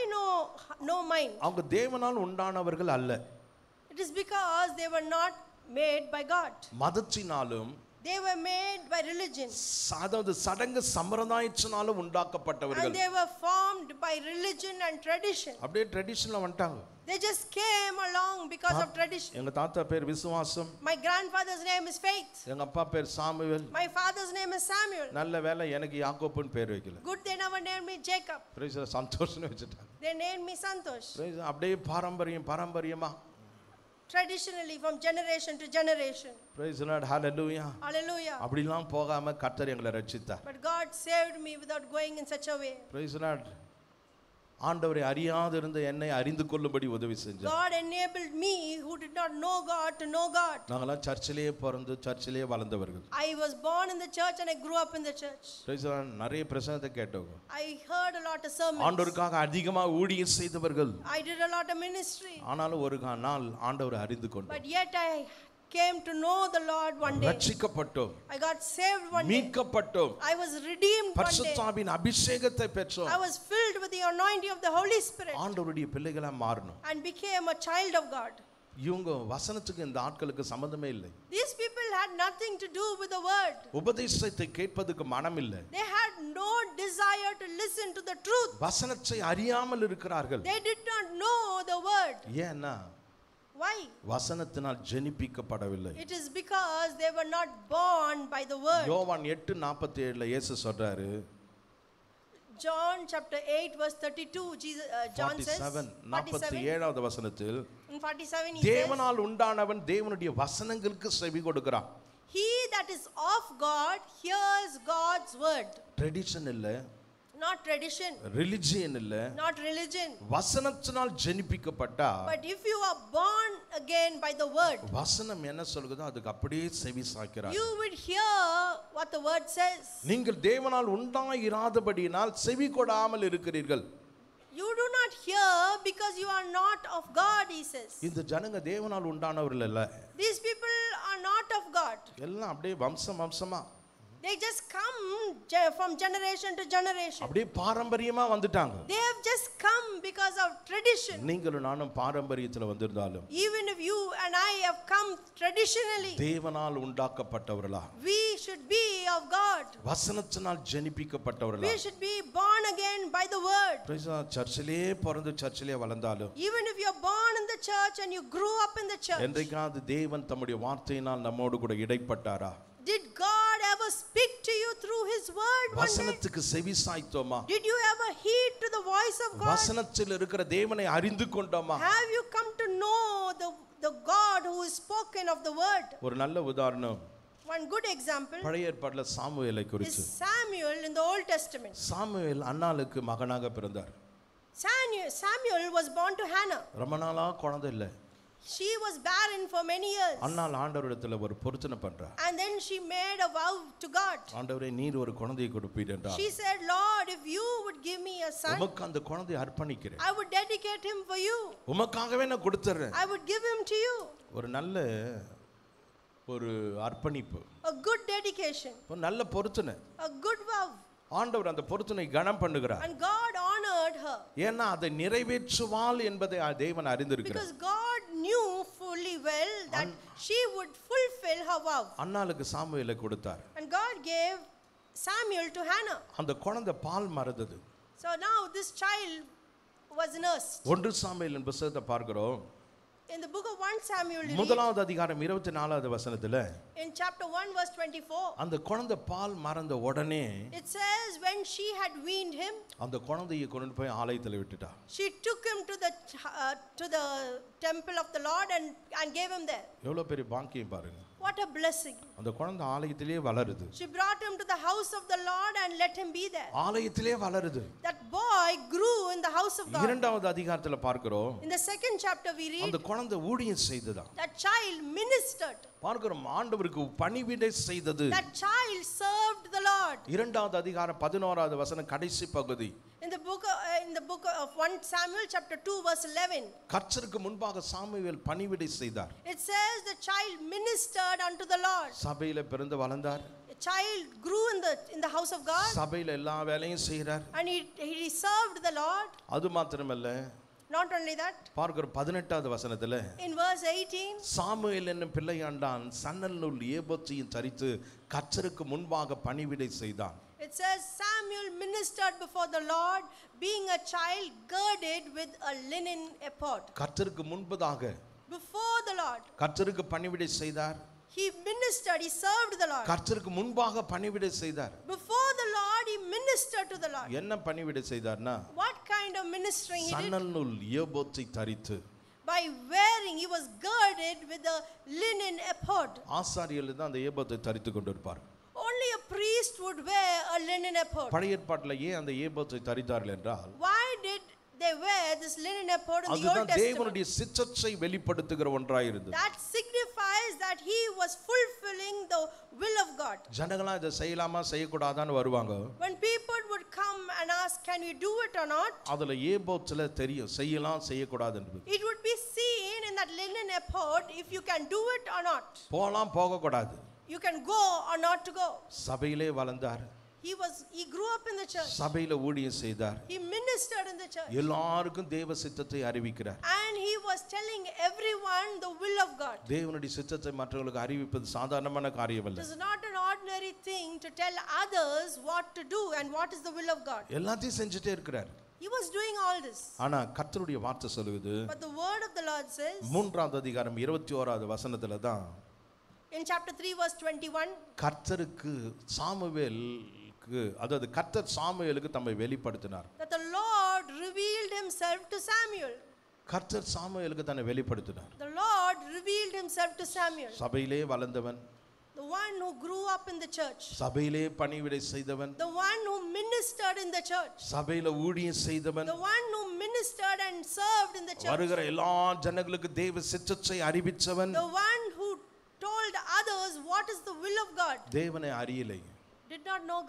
no mind? அவங்க தேவனால் உண்டானவர்கள் அல்ல. It is because they were not made by God. மதத்தினாலும் They were made by religion. அதாவது சடங்கு சம்பிரதாயத்தினாலும் உண்டாக்கப்பட்டவர்கள். And they were formed by religion and tradition. அப்படியே ட்ரெடிஷன்ல வந்துட்டாங்க. They just came along because of tradition. எங்க தாத்தா பேர் விசுவாசம். My grandfather's name is Faith. எங்க அப்பா பேர் Samuel. My father's name is Samuel. நல்ல வேளை எனக்கு யாக்கோப்புன்னு பேர் வைக்கல. Good, they never named me Jacob. Praise சந்தோஷ்னு வச்சிட்டாங்க. They named me Santosh. Praise அப்படியே பாரம்பரியமா Traditionally, from generation to generation. Praise Lord ஹalleluya. Hallelujah. அப்படிலாம் போகாம கர்த்தர் எங்களை ரட்சித்தார். But God saved me without going in such a way. Praise Lord. ஆண்டவரை அறியாத இருந்த என்னை அறிந்து கொள்ளும்படி உதவி செஞ்சார். God enabled me who did not know God to know God. நாங்கலாம் சர்ச்சிலேயே பிறந்து சர்ச்சிலேயே வளர்ந்தவர்கள். I was born in the church and I grew up in the church. Praise Lord. நிறைய பிரசங்கத்தை கேட்டோம். I heard a lot of sermons. ஆண்டவருக்காக அதிகமா ஊழியம் செய்தவர்கள். I did a lot of ministry. ஆனாலும் ஒரு நாள் ஆண்டவரை அறிந்து கொண்டோம். But yet I came to know the Lord one day. ரட்சிக்கப்பட்டோம். I got saved one day. மீட்கப்பட்டோம். I was redeemed one day. பரிசுத்தாவின் அபிஷேகத்தை பெற்றோம். I was filled with the anointing of the Holy Spirit ஆண்டவருடைய பிள்ளைகளா மாறணும். and became a child of God. இவங்க வசனத்துக்கு இந்த ஆட்களுக்கு சம்பந்தமே இல்லை. These people had nothing to do with the word. உபதேசத்தை கேட்பதற்கு மனம் இல்லை. They had no desire to listen to the truth. வசனத்தை அறியாமல் இருக்கிறார்கள். They did not know the word. ஏன்னா Why? வசனத்தினால் ஜெனிப்பிக்கப்படவில்லை. It is because they were not born by the word. யோவான் 8:47ல இயேசு சொல்றாரு. John chapter 8 verse 32 John says 47வது வசனத்தில் in 47 he says, தேவனால் உண்டானவன் தேவனுடைய வசனங்களுக்கு செவி கொடுக்கிறான். he that is of God hears God's word. Tradition இல்ல, not tradition, ரிலிஜியன் இல்ல, not religion. வசனத்தினால் ஜெனிப்பிக்கப்பட்டா, But if you are born again by the word, வசனம் என்ன சொல்லுதோ அதுக்கு அப்படியே செவி சாய்க்கிறார். you will hear what the word says. நீங்கள் தேவனால் உண்டாயிராதபடியினால் செவி கொடாமல் இருக்கிறீர்கள். You do not hear because you are not of God, he says. இந்த ஜனங்க தேவனால் உண்டானவர்கள் அல்ல. These people are not of God. எல்லாம் அப்படியே வம்சமா They just come from generation to generation. அப்படியே பாரம்பரியமா வந்துட்டாங்க. They have just come because of tradition. நீங்களும் நானும் பாரம்பரியத்துல வந்திருந்தாலும் Even if you and I have come traditionally, தேவனால் உண்டாக்கப்பட்டவர்களா, we should be of God. வசனத்தினால் ஜெனிப்பிக்கப்பட்டவர்களா, We should be born again by the word. சர்ச்சிலே பிறந்து சர்ச்சிலே வளர்ந்தாலும், Even if you are born in the church and you grew up in the church, என்றைக்காவது தேவன் தம்முடைய வார்த்தையினால் நம்மோடு கூட இடைப்பட்டாரா? did God ever speak to you through his word one day? வசனத்துக்கு செவி சாய்த்தோமா? Did you ever heed to the voice of God? வசனத்தில் இருக்கிற தேவனை அறிந்து கொண்டோமா? Have you come to know the God who is spoken of the word? ஒரு நல்ல உதாரணம், One good example பழைய ஏற்பாட்டில் சாமுவேலை is குறித்து. Samuel in the Old Testament. Samuel அன்னாளுக்கு மகனாக பிறந்தார். Samuel was born to Hannah. ரொம்ப நாளா குழந்தை இல்லை. She was barren for many years. அன்னாள் ஆண்டவரிடத்துல ஒரு பொருத்தனை பண்றார். And then she made a vow to God. ஆண்டவரே நீர் ஒரு குழந்தையை கொடுப்பீர் என்றார். She said, Lord, if you would give me a son, உமக்கு அந்த குழந்தையை அர்ப்பணிக்கிறேன். I would dedicate him for you. உமக்காகவே நான் கொடுத்துறேன். I would give him to you. ஒரு நல்ல ஒரு அர்ப்பணிப்பு. A good dedication. ஒரு நல்ல பொருத்தனை. A good vow. ஆண்டவர் அந்த பொருத்தனை கனம் பண்ணுகிறார். And God honored her. ஏன்னா அதை நிறைவேற்றுவாள் என்பதை தேவன் அறிந்திருக்கிறார். Because God knew fully well that she would fulfill her vow. அன்னாளுக்கு சாமுவேலை கொடுத்தார். And God gave Samuel to Hannah. அந்த குழந்தை பால் மறந்தது. So now this child was nursed. 1 சாமுவேலின் புத்தகத்தை பார்க்கிறோம். In the book of 1 Samuel, முதலாவது அதிகாரம் 24வது வசனத்துல in chapter 1 verse 24, அந்த குழந்தை பால் மறந்த உடனே it says when she had weaned him, அந்த குழந்தையை கொண்டு போய் ஆலயத்துல விட்டுட்டா. she took him to the temple of the Lord and gave him there. எவ்வளவு பெரிய பாக்கியம் பாருங்க. What a blessing. அந்த குழந்தை ஆலயத்திலே வளருது. She brought him to the house of the Lord and let him be there. ஆலயத்திலே வளருது. That boy grew in the house of God. இரண்டாவது அதிகாரத்துல பார்க்கிறோம். In the second chapter we read அந்த குழந்தை ஊழியம் செய்ததா. that child ministered. பார்க்கிறோம் ஆண்டவருக்கு பணிவிடை செய்தது. That child served the Lord. இரண்டாவது அதிகாரம் 11வது வசனம் கடைசி பகுதி. In the book of 1 Samuel chapter 2 verse 11, கர்த்தருக்கு முன்பாக சாமுவேல் பணிவிடை செய்தார். it says the child ministered unto the Lord. சபையில பிறந்து வளர்ந்தார். A child grew in the house of God. சபையில எல்லா வேலையும் செய்றார். And he served the Lord. அது மாத்திரமல்ல, Not only that, பார்க்கிறோம் 18வது வசனத்துல in verse 18, சாமுவேல் என்னும் பிள்ளையாண்டான் சன்னல் நூல் ஏபோத்தையும் தரித்து கர்த்தருக்கு முன்பாக பணிவிடை செய்தான். it says Samuel ministered before the Lord, being a child girded with a linen ephod. கர்த்தருக்கு முன்பதாக Before the Lord, கர்த்தருக்கு பணிவிடை செய்தார். he ministered, he served the Lord. கர்த்தருக்கு முன்பாக பணிவிடை செய்தார். Before the Lord, he ministered to the Lord. என்ன பணிவிடை செய்தார்னா, What kind of ministering he did? சன்னல் நூல் ஏபோத்தை தரித்து By wearing, he was girded with a linen ephod. ஆசாரியர்கள் தான் அந்த ஏபோத்தை தரித்து கொண்டிருப்பார். Only a priest would wear a linen ephod. பழைய ஏற்பாட்டில் ஏன் அந்த ஏபோத்தை தரித்தார்கள் என்றால், Why did they wear this linen ephod in the Old அதுதான் Testament? தேவனுடைய சித்தத்தை வெளிப்படுத்துகிற ஒன்றாய் இருந்தது. That signifies that he was fulfilling the will of God. ஜனங்களா இதை செய்யலாமா செய்யக்கூடாதான்னு வருவாங்க. When people would come and ask, can we do it or not? அதுல ஏபோத்துல தெரியும் செய்யலாம் செய்யக்கூடாது என்பது. It would be seen in that linen ephod if you can do it or not. போலாம் போகக்கூடாது. You can go or not to go. சபையிலே வளர்ந்தார். He grew up in the church. சபையில ஊழியம் செய்தார். He ministered in the church. எல்லாருக்கும் தேவ சித்தத்தை அறிவிக்கிறார். And he was telling everyone the will of God. தேவனுடைய சித்தத்தை மற்றவர்களுக்கு அறிவிப்பது சாதாரணமான காரியம் அல்ல. It is not an ordinary thing to tell others what to do and what is the will of God. எல்லாத்தையும் செஞ்சுட்டே இருக்கிறார். He was doing all this. ஆனா கர்த்தருடைய வார்த்தை சொல்லுது, But the word of the Lord says 3வது அதிகாரம் 21வது வசனத்துல தான் in chapter 3 verse 21, கர்த்தருக்கு சாமுவேலுக்கு, அதாவது கர்த்தர் சாமுவேலுக்கு தம்மை வெளிப்படுத்தினார். that the Lord revealed himself to Samuel. கர்த்தர் சாமுவேலுக்கு தன்னை வெளிப்படுத்தினார். The Lord revealed himself to Samuel. சபையிலே வளர்ந்தவன், The one who grew up in the church. சபையிலே பணிவிடை செய்தவன், The one who ministered in the church. சபையில ஊழியம் செய்தவன், The one who ministered and served in the church. வருகிற எல்லா ஜனங்களுக்கு தேவ சித்தத்தை அறிவிச்சவன், The one who told others what is the will of God. தேவனை அறியலை. Did not know God.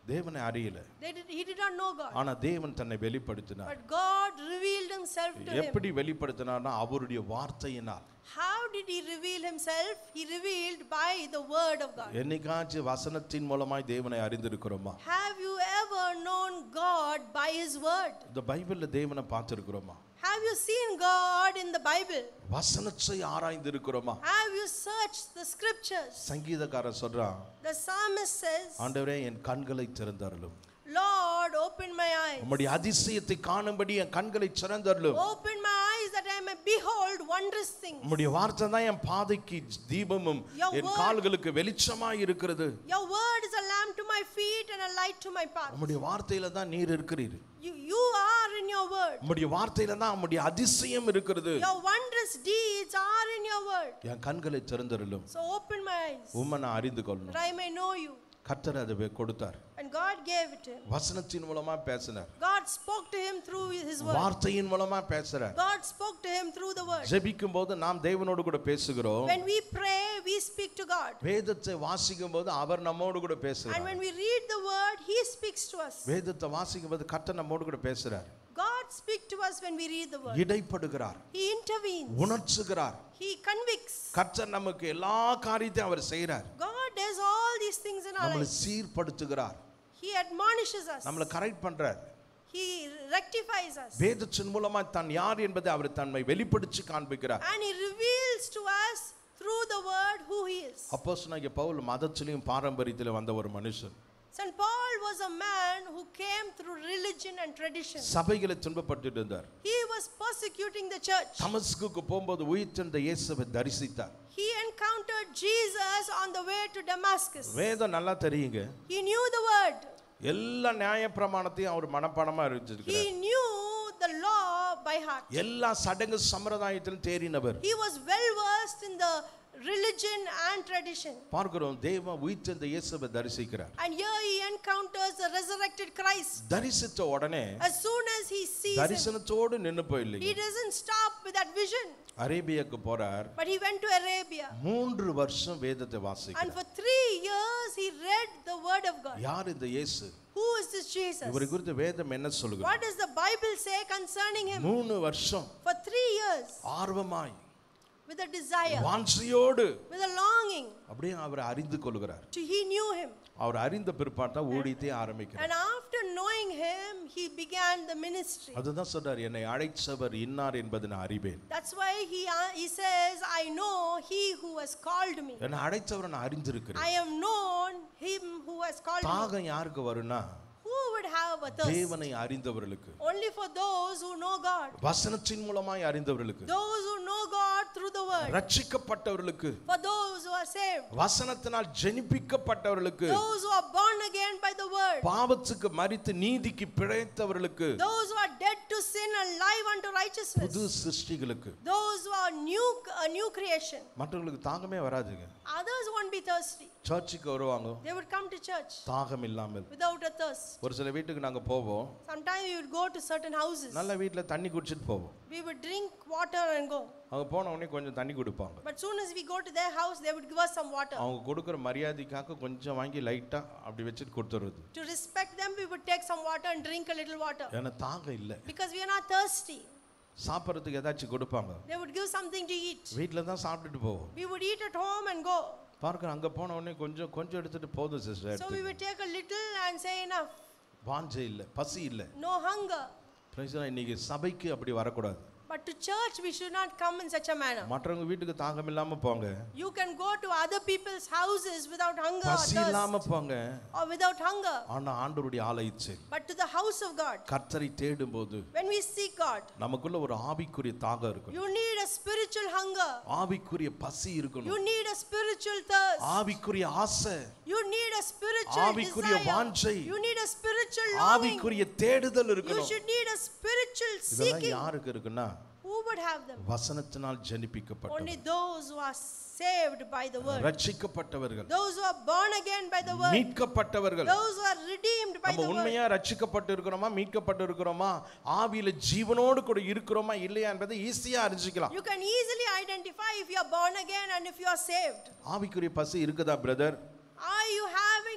தேவனை அறியல. He did not know God. ஆனா தேவன் தன்னை வெளிப்படுத்தினார். But God revealed himself to him. எப்படி வெளிப்படுத்தினார்னா அவருடைய வார்த்தையினால். How did he reveal himself? He revealed by the word of God. என்னைக்காச்சும் வசனத்தின் மூலமாய் தேவனை அறிந்திருக்கிறோமா? Have you ever known God by his word? இந்த பைபிள்ல தேவனை பார்த்திருக்கிறோமா? Have you seen God in the Bible? வசனத்தை ஆராய்ந்து இருக்கிறோமா? Have you searched the scriptures? சங்கீதக்காரன் சொல்றான், The psalmist says, ஆண்டவரே என் கண்களை திறந்தருளும். Lord, open my eyes. உம்முடைய அதிசயத்தை காணும்படி என் கண்களை திறந்தருளும். Open my eyes that I may behold wondrous things. உம்முடைய வார்த்தை தான் என் பாதைக்கு தீபமும் என் கால்களுக்கு வெளிச்சமாய் இருக்கிறது. Your word is a lamp to my feet and a light to my path. உம்முடைய வார்த்தையில தான் நீர் இருக்கிறீர். You are in your word. உம்முடைய வார்த்தையில தான் உம்முடைய அதிசயம் இருக்கிறது. Your wondrous deeds are in your word. என் கண்களை திறந்தருளும். So open my eyes. உம்மை நான் அறிந்து கொள்ளணும். That I may know you. கர்த்தர் அதை கொடுத்தார். And God gave it to him. வசனத்தின் மூலமா பேசினார். God spoke to him through his word. வார்த்தையின் மூலமா பேசுறார். God spoke to him through the word. ஜெபிக்கும்போது நாம் தேவனோடு கூட பேசுகிறோம். When we pray, we speak to God. வேதத்தை வாசிக்கும்போது அவர் நம்மோடு கூட பேசுறார். And when we read the word, he speaks to us. வேதத்தை வாசிக்கும்போது கர்த்தர் நம்மோடு கூட பேசுறார். God speaks to us when we read the word. இடைப்படுகிறார். He intervenes. உணர்த்துகிறார். He convicts. கர்த்தர் நமக்கு எல்லா காரியத்தையும் அவர் செய்றார். God does all these things in our நம்மளை lives. சீர்படுத்துகிறார். He admonishes us. நம்மளை கரெக்ட் பண்றார். He rectifies us. வேதத்தின் மூலமா தான் யார் என்பதை அவர் தன்னை வெளிப்படுத்தி காண்பிக்கிறார். And he reveals to us through the word who he is. அப்போஸ்தலனாகிய பவுல் மதத்திலும் பாரம்பரியத்திலும் வந்த ஒரு மனுஷன். St. Paul was a man who came through religion and tradition. சபைகளை துன்பப்பட்டுட்டு இருந்தார். He was persecuting the church. தமஸ்குக்கு போகும்போது உயிர்த்தெழுந்த இயேசுவை தரிசித்தார். He encountered Jesus on the way to Damascus. வேதம் நல்லா தெரியுங்க. He knew the word. எல்லா நியாயப்பிரமாணத்தையும் அவர் மனப்பாடமா அறிஞ்சிருக்கிறார். He knew the law by heart. எல்லா சடங்கு சம்பிரதாயத்திலும் தேறினவர். He was well versed in the religion and tradition. பார்க்கிறோம் தேவன் உயிர்த்தெழுந்த இயேசுவை தரிசிக்கிறார். And here he encounters the resurrected Christ. தரிசித்த உடனே As soon as he sees him, தரிசனத்தோடு நின்னு போயில்லை. he doesn't stop with that vision. அரேபியாக்கு போறார். But he went to Arabia. 3 வருஷம் வேதத்தை And வாசிக்கிறார். for 3 years he read the word of God. யார் இந்த இயேசு? Who is this Jesus? இவரை குறித்து வேதம் என்ன சொல்லுகிறது? What does the Bible say concerning him? 3 வருஷம் For 3 years, ஆர்வமாய் with a desire, வாஞ்சையோடு with a longing, அப்படியே அவரை அறிந்து கொள்கிறார். he knew him. அவர் அறிந்த பிற்பாடு ஊழியத்தை ஆரம்பிக்கிறார். And after knowing him, he began the ministry. அதுதான் சொல்றார், என்னை அழைத்தவர் இன்னார் என்பதை நான் அறிவேன். That's why he says, I know he who has called me. என்னை அழைத்தவரை நான் அறிந்திருக்கிறேன். I am known him who has called me. தாகம் யாருக்கு வரும்னா Who would have a thirst? தேவனை அறிந்தவர்களுக்கு. Only for those who know God. வசனத்தின் மூலமாய் அறிந்தவர்களுக்கு. Those who know God through the word. ரட்சிக்கப்பட்டவர்களுக்கு. For those who are saved. வசனத்தினால் ஜெனிப்பிக்கப்பட்டவர்களுக்கு. Those who are born again by the word. பாவத்துக்கு மரித்து நீதிக்கு பிழைத்தவர்களுக்கு. Those who are dead to sin and alive unto righteousness. புது சிருஷ்டிகளுக்கு. Those who are a new creation. மற்றவங்களுக்கு தாகமே வராதுங்க. Others won't be thirsty. சர்ச்சுக்கு வருவாங்க. They would come to church தாகம் இல்லாமல். without a thirst. ஒரு சில வீட்டுக்கு நாங்க போவோம். Sometimes we would go to certain houses. நல்ல வீட்ல தண்ணி குடிச்சிட்டு போவோம். We would drink water and go. அவங்க போன உடனே கொஞ்சம் தண்ணி கொடுப்பாங்க. But soon as we go to their house, they would give us some water. அவங்க கொடுக்கிற மரியாதைக்காக கொஞ்சம் வாங்கி லைட்டா அப்படி வச்சிட்டு கொடுத்துறது. To respect them, we would take some water and drink a little water. ஏன்னா தாகம் இல்ல. Because we are not thirsty. சாப்பிட்றதுக்கு ஏதாச்சும் கொடுப்பாங்க. They would give something to eat. வீட்ல தான் சாப்பிட்டுட்டு போவோம். We would eat at home and go. பார்க்க அங்க போன உடனே கொஞ்சம் எடுத்துட்டு போதும் sister. So we would take a little and say enough. வாஞ்சை இல்ல, பசி இல்ல. No hunger. பிரைஸ் தி இன்னைக்கு சபைக்கு அப்படி வரக்கூடாது. But to church we should not come in such a manner. மற்றவங்க வீட்டுக்கு தாகம் இல்லாம போங்க. You can go to other people's houses without hunger or பசி இல்லாம thirst. போங்க. Or without hunger. ஆனா ஆண்டவருடைய ஆலயத்தில் But to the house of God. கர்த்தரை தேடும்போது When we seek God, நமக்குள்ள ஒரு ஆவிக்குரிய தாகம் இருக்கணும். you need a spiritual hunger. ஆவிக்குரிய பசி இருக்கணும். You need a spiritual thirst. ஆவிக்குரிய ஆசை. You need a spiritual ஆவிக்குரிய desire. வாஞ்சை. You need a spiritual longing. ஆவிக்குரிய தேடுதல் You இருக்கணும். should need a spiritual இதெல்லாம் seeking. யாருக்கு இருக்குன்னா Who would have them? வசனத்தினால் Only ஜெனிப்பிக்கப்பட்டவர்கள். those who are saved by the word. ரட்சிக்கப்பட்டவர்கள். Those who are born again by the word. மீட்கப்பட்டவர்கள். Those who are redeemed by நம்ம the word. உண்மையா ரட்சிக்கப்பட்டு இருக்கிறோமா, மீட்கப்பட்டு இருக்கிறோமா, ஆவியில ஜீவனோடு கூட இருக்கிறோமா இல்லையா என்பதை ஈஸியா அறிஞ்சிக்கலாம். You can easily identify if you are born again and if you are saved. ஆவிக்குரிய பசி இருக்குதா brother? Are you having a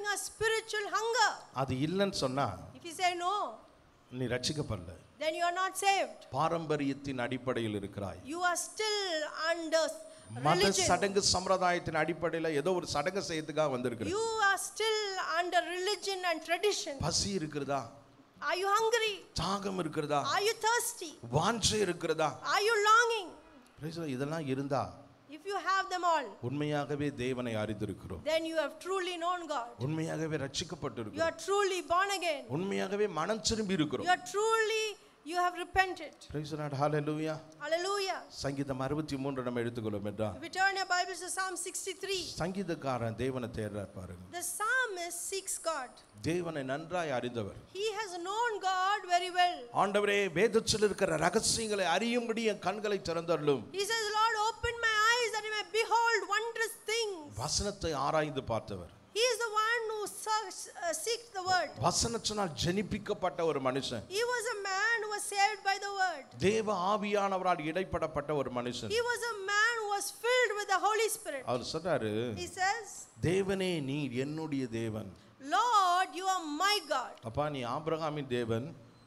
a spiritual hunger. அது இல்லைன்னு சொன்னா If you say no, நீ ரட்சிக்கப்படல, then you are not saved. பாரம்பரியத்தின் அடிப்படையில் இருக்கிறாய். You are still under மத religion. சடங்கு சம்பிரதாயத்தின் அடிப்படையில் ஏதோ ஒரு சடங்கு செய்யறதுக்காக வந்திருக்கிற. You are still under religion and tradition. பசி இருக்கிறதா? Are you hungry? தாகம் இருக்கிறதா? Are you thirsty? வாஞ்சை இருக்கிறதா? Are you longing? இதெல்லாம் இருந்தா If you have them all, உண்மையாகவே தேவனை அறிந்திருக்கிறோம். then you have truly known God. உண்மையாகவே You ரட்சிக்கப்பட்டிருக்கிறோம். are truly born again. உண்மையாகவே மனம் திரும்பி இருக்கிறோம். You have repented. Praise the Lord. Hallelujah. Hallelujah. சங்கீதம் 63 நம்ம எடுத்துக்கொள்ளும் என்றால், If you turn your Bibles to Psalm 63, சங்கீதக்காரன் தேவனை தேடுறார் பாருங்க. the psalmist seeks God. தேவனை நன்றாய் அறிந்தவர். He has known God very well. ஆண்டவரே, வேதத்தில் இருக்கிற ரகசியங்களை அறியும்படி என் கண்களை திறந்தருளும். He says, Lord, open my eyes that I may behold wondrous things. வசனத்தை ஆராய்ந்து பார்த்தவர். He is the one who seeks the word. வசனத்தினால் ஜெனிப்பிக்கப்பட்ட ஒரு மனுஷன். He was a man who was saved by the word. தேவ ஆவியானவரால் இடைப்படப்பட்ட ஒரு மனுஷன். He was a man who was filled with the Holy Spirit. அவர் சொல்றாரு, He says, தேவனே நீர் என்னுடைய தேவன். Lord, you are my God. அப்பா, நீ ஆபிரகாமின் தேவன்,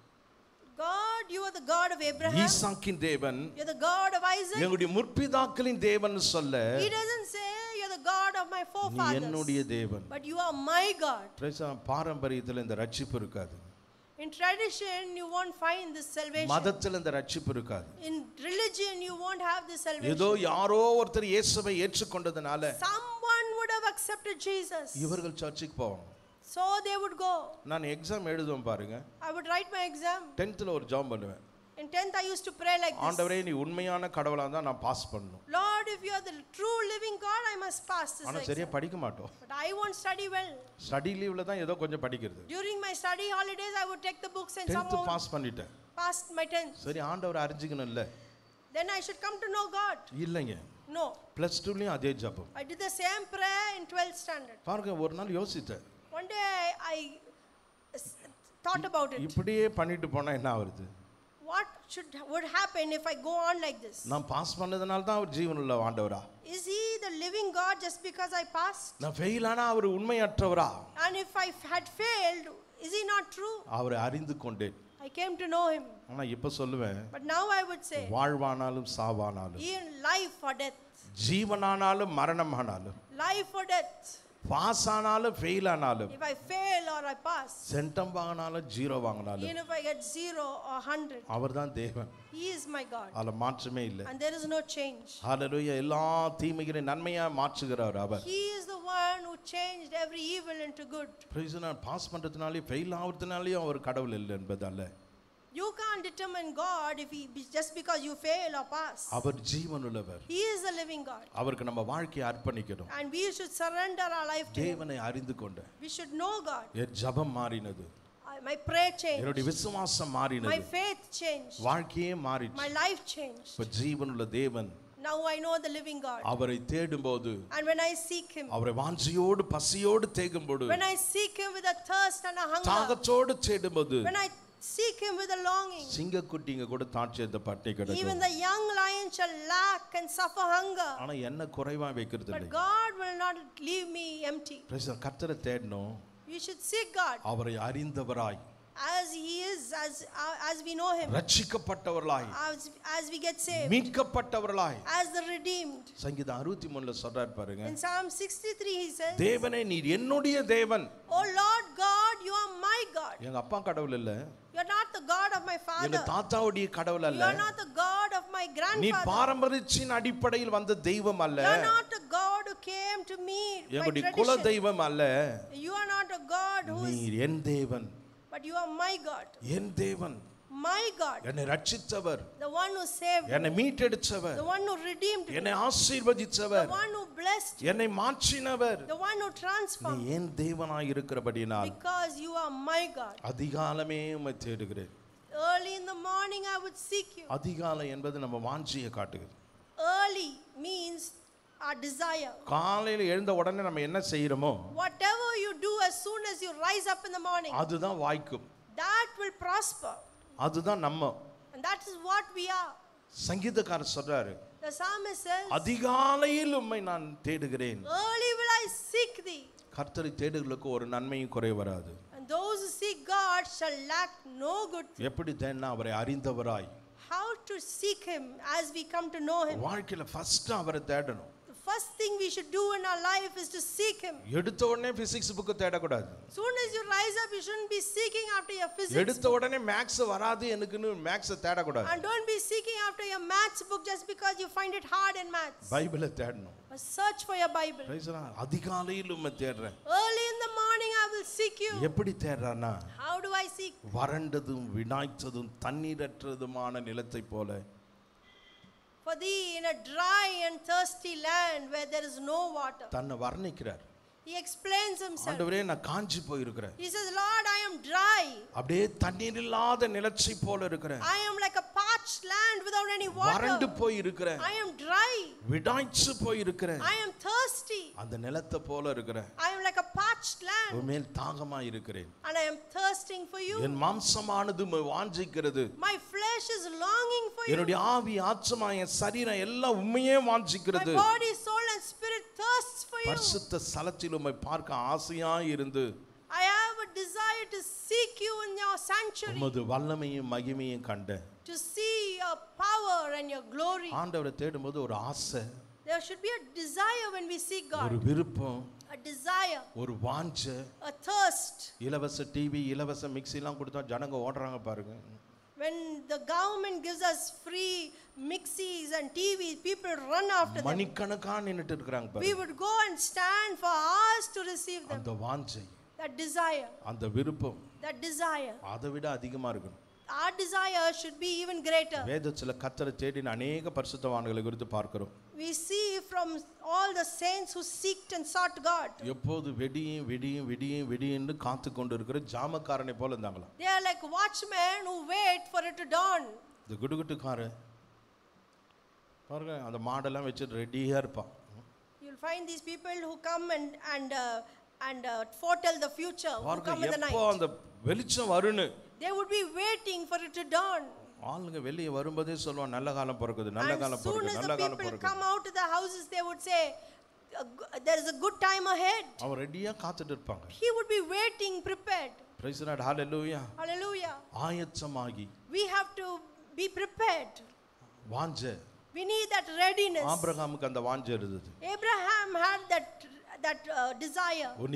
God, you are the God of Abraham. ஈசாக்கின் தேவன், You're the God of Isaac. எங்களுடைய முற்பிதாக்களின் தேவன் சொல்ல, He doesn't say you're the God of my நீ forefathers, என்னுடைய தேவன். but you are my God. பாரம்பரியத்தில் இந்த ரட்சிப்பு இருக்காது. In tradition, you won't find this salvation. மதத்தில் இந்த ரட்சிப்பு இருக்காது. In religion, you won't have this ஏதோ salvation. யாரோ ஒருத்தர் இயேசுவை ஏற்றுக்கொண்டதனால Someone would have accepted Jesus, இவர்கள் சர்ச்சுக்கு போவாங்க. so they would go. நான் எக்ஸாம் எழுதுவேன் பாருங்க. I would write my exam. 10th ஒரு ஜாப் பண்ணுவேன். In 10th, I used to pray like this. ஆண்டவரே, நீ உண்மையான கடவுளா இருந்தா நான் பாஸ் பண்ணணும். Lord, if you are the true living God, I must pass this ஆனா சரியா exam. படிக்க மாட்டோம். But I won't study well. Study லீவ்ல தான் ஏதோ கொஞ்சம் படிக்கிறது. During my study holidays, I would take the books and 10th somehow pass பண்ணிட்டேன். pass my 10th. சரி, ஆண்டவரை அறிஞ்சிக்கணும் இல்ல? Then I should come to know God. இல்லைங்க, No. +2லயும் அதே job. I did the same prayer in 12th standard. பாருங்க, ஒரு நாள் யோசித்தேன், One day I thought about it. இப்படியே பண்ணிட்டு போனா என்ன ஆகுது? What would happen if I go on like this? நான் பாஸ் பண்ணதுனால தான் அவர் ஜீவனுள்ள ஆண்டவரா? Is he the living God just because I passed? நான் ஃபெயில் ஆனா அவர் உண்மையற்றவரா? And if I had failed, is he not true? அவரை அறிந்து கொண்டேன். I came to know him. ஆனா இப்ப சொல்லுவேன், But now I would say, வாழ்வானாலும் சாவானாலும், in life or death, ஜீவனானாலும் மரணமானாலும், life or death, பாஸ் ஆனாலும் ஃபெயில் ஆனாலும், if I fail or I pass, centum வாங்கினாலும் ஜீரோ வாங்கினாலும், even if I get 0 or 100, அவர்தான் தேவன். he is my God. அதுல மாற்றமே இல்லை. And there is no change. ஹல்லேலூயா. எல்லா தீமைகளையும் நன்மையா மாற்றுகிறார் அவர். He is the one who changed every evil into good. Praise நான் பாஸ் பண்றதுனாலே ஃபெயில் ஆவறதுனாலயும் அவர் கடவுள் இல்லை என்பதல்ல. You can't determine God if he just because you fail or pass. Our ஜீவனுள்ளவர். He is the living God. அவருக்கு நம்ம வாழ்க்கையை அர்ப்பணிக்கணும். And we should surrender our life to him. தேவனை அறிந்து கொண்ட We should know God. என் ஜெபம் மாறினது. My prayer changed. என்னுடைய விசுவாசம் My மாறினது. faith changed. வாழ்க்கையே மாறிச்சு. My life changed. இப்ப ஜீவனுள்ள தேவன், Now I know the living God. அவரை தேடும்போது, And when I seek him, அவரை வாஞ்சையோடு பசியோடு தேடும்போது, when I seek him with a thirst and a hunger, தாகத்தோடு தேடும்போது, when I seek him with a longing, சிங்கக்குட்டிங்க கூட தாட்சியத்தை பட்டை even கிடக்கும். the young lion shall lack and suffer hunger. ஆனா என்ன குறைவா வைக்கிறது But இல்லை. God will not leave me empty. கர்த்தரை தேடணும். We should seek God அவரை அறிந்தவராய், as he is, as we know him, ரட்சிக்கப்பட்டவர்களாய், as we get saved, மீட்கப்பட்டவர்களாய். as the redeemed. சங்கீதம் 63ல சொல்றார் பாருங்க, In Psalm 63 he says, தேவனே நீர் என்னுடைய தேவன். Oh Lord God, you are my God. எங்க அப்பா கடவுள் இல்ல, You are not the God of my எங்க father. தாத்தாவுடைய கடவுள் You அல்ல, are not the God of my நீ grandfather. பாரம்பரியத்தின் அடிப்படையில் வந்த தெய்வம் அல்ல, You are not a God who came to me by எங்களுடைய குல tradition. தெய்வம் அல்ல, You are not a God who is, நீர் என் தேவன். but you are my God. என் தேவன், My God, என்னை ரட்சித்தவர், the one who saved me, என்னை மீட்டெடுத்தவர், the one who redeemed me, என்னை the ஆசீர்வதித்தவர், one who blessed me, என்னை மாற்றினவர். the one who நீ transformed me. என் தேவனாய் இருக்கிறபடினால் Because you are my God. அதிகாலமே உம்மை தேடுகிறேன். Early in the morning I would seek you. அதிகாலை என்பது நம்ம வாஞ்சியை காட்டுகிறது. Early means our desire. காலையில் எழுந்த உடனே நம்ம என்ன செய்யறோமோ, Whatever you do as soon as you rise up in the morning, அதுதான் வாய்க்கும், that will prosper. அதுதான் நம்ம. And that is what we are. சங்கீதக்காரர் சொல்றாரு, The psalmist says, அதிகாலையில் உம்மை நான் தேடுகிறேன். early will I seek thee. கர்த்தரை தேடுகளுக்கு ஒரு நன்மையும் குறை வராது. And those who seek God shall lack no good thing. எப்படி தேடினா அவரை அறிந்தவராய். How to seek him as we come to know him. வாழ்க்கையில ஃபர்ஸ்ட் அவரை தேடணும். The first thing we should do in our life is to seek him. எடுத்த உடனே physics book தேட கூடாது. Soon as you rise up, you shouldn't be seeking after your physics. எடுத்த உடனே maths வராது எனக்குன்னு மேத்ஸ் தேட கூடாது. And don't be seeking after your maths book just because you find it hard in maths. பைபிளை தேடணும். Search for your Bible. அதிகாலையில் உம்மை தேடுறேன். Early in the morning I will seek you. எப்படி தேடுறானா? How do I seek? வறண்டதும் வினாய்த்ததும் தண்ணீரற்றதுமான நிலத்தை போல. For thee in a dry and thirsty land where there is no water. தன்னை வர்ணிக்கிறார். He explains himself. ஆண்டவரே நான் காஞ்சி போய் இருக்கிறேன். He says, Lord, I am dry. அப்படியே தண்ணீர் இல்லாத நிலத்தை போல இருக்கிறேன். I am like a parched land without any water. வறண்டு போய் இருக்கிறேன். I am dry. விடாய்ச்சு போய் இருக்கிறேன். I am thirsty. அந்த நிலத்தை போல இருக்கிறேன். I am like a parched land. உம்மேல் தாகமாய் இருக்கிறேன். And I am thirsting for you. N மாம்சமானது வாஞ்சிக்கிறது. My flesh is longing for you. என்னுடைய ஆவி ஆத்மா என் சரீரம் எல்லாம் உம்மையே வாஞ்சிக்கிறது. My body, soul and spirit thirsts for you. பரிசுத்த ஸ்தலத்தில் உம்மை பார்க்க ஆசையாய் இருந்து I have a desire to seek you in your sanctuary. உமது வல்லமையும் மகிமையும் கண்டேன். To see your power and your glory. ஆண்டவரை தேடும்போது ஒரு ஆசை. There should be a desire when we seek God. ஒரு விருப்பம். A desire. ஒரு வாஞ்சை. A thirst. இலவச டிவி இலவச மிக்ஸி எல்லாம் கொடுத்தா ஜனங்க ஓடுறாங்க பாருங்க. When the government gives us free mixies and TV, people run after them. மணிக்கணக்கா நின்னுட்டு இருக்காங்க பாருங்க. We would go and stand for hours to receive them. அந்த வாஞ்சை. That desire. அந்த விருப்பம். That desire. அதை விட அதிகமா இருக்கணும். Our desire should be even greater. வேதத்துல கர்த்தரை தேடின அநேக பரிசுத்தவான்களை குறித்து பார்க்கிறோம். We see from all the saints who seeked and sought God. எப்போது விடியும் விடியும் விடியும் விடியும்னு காத்து கொண்டு இருக்கிற ஜாமக்காரனை போல இருந்தாங்களா? They are like watchmen who wait for it to dawn. இந்த குடுகுட்டுக்காரன் பாருங்க அந்த மாடெல்லாம் வச்சு ரெடியா இருப்பான். You'll find these people who come and foretell the future, who come in the night. எப்போ அந்த வெளிச்சம் வரும்னு They would be waiting for it to dawn. ஆளுங்க வெளியே வரும்போதே சொல்லுவான் நல்ல காலம் பிறக்குது நல்ல காலம் As soon பிறக்குது as நல்ல the காலம் people பிறக்குது. come out to the houses, they would say, there is a good time ahead. அவன் ரெடியா காத்துட்டு இருப்பாங்க. He would be waiting, prepared. Praise the Lord, hallelujah. Hallelujah. ஆயத்தமாகி We have to be prepared. வாஞ்சை. We need that readiness. ஆபிரகாமுக்கு அந்த வாஞ்சை இருந்தது. Abraham had that desire. உன்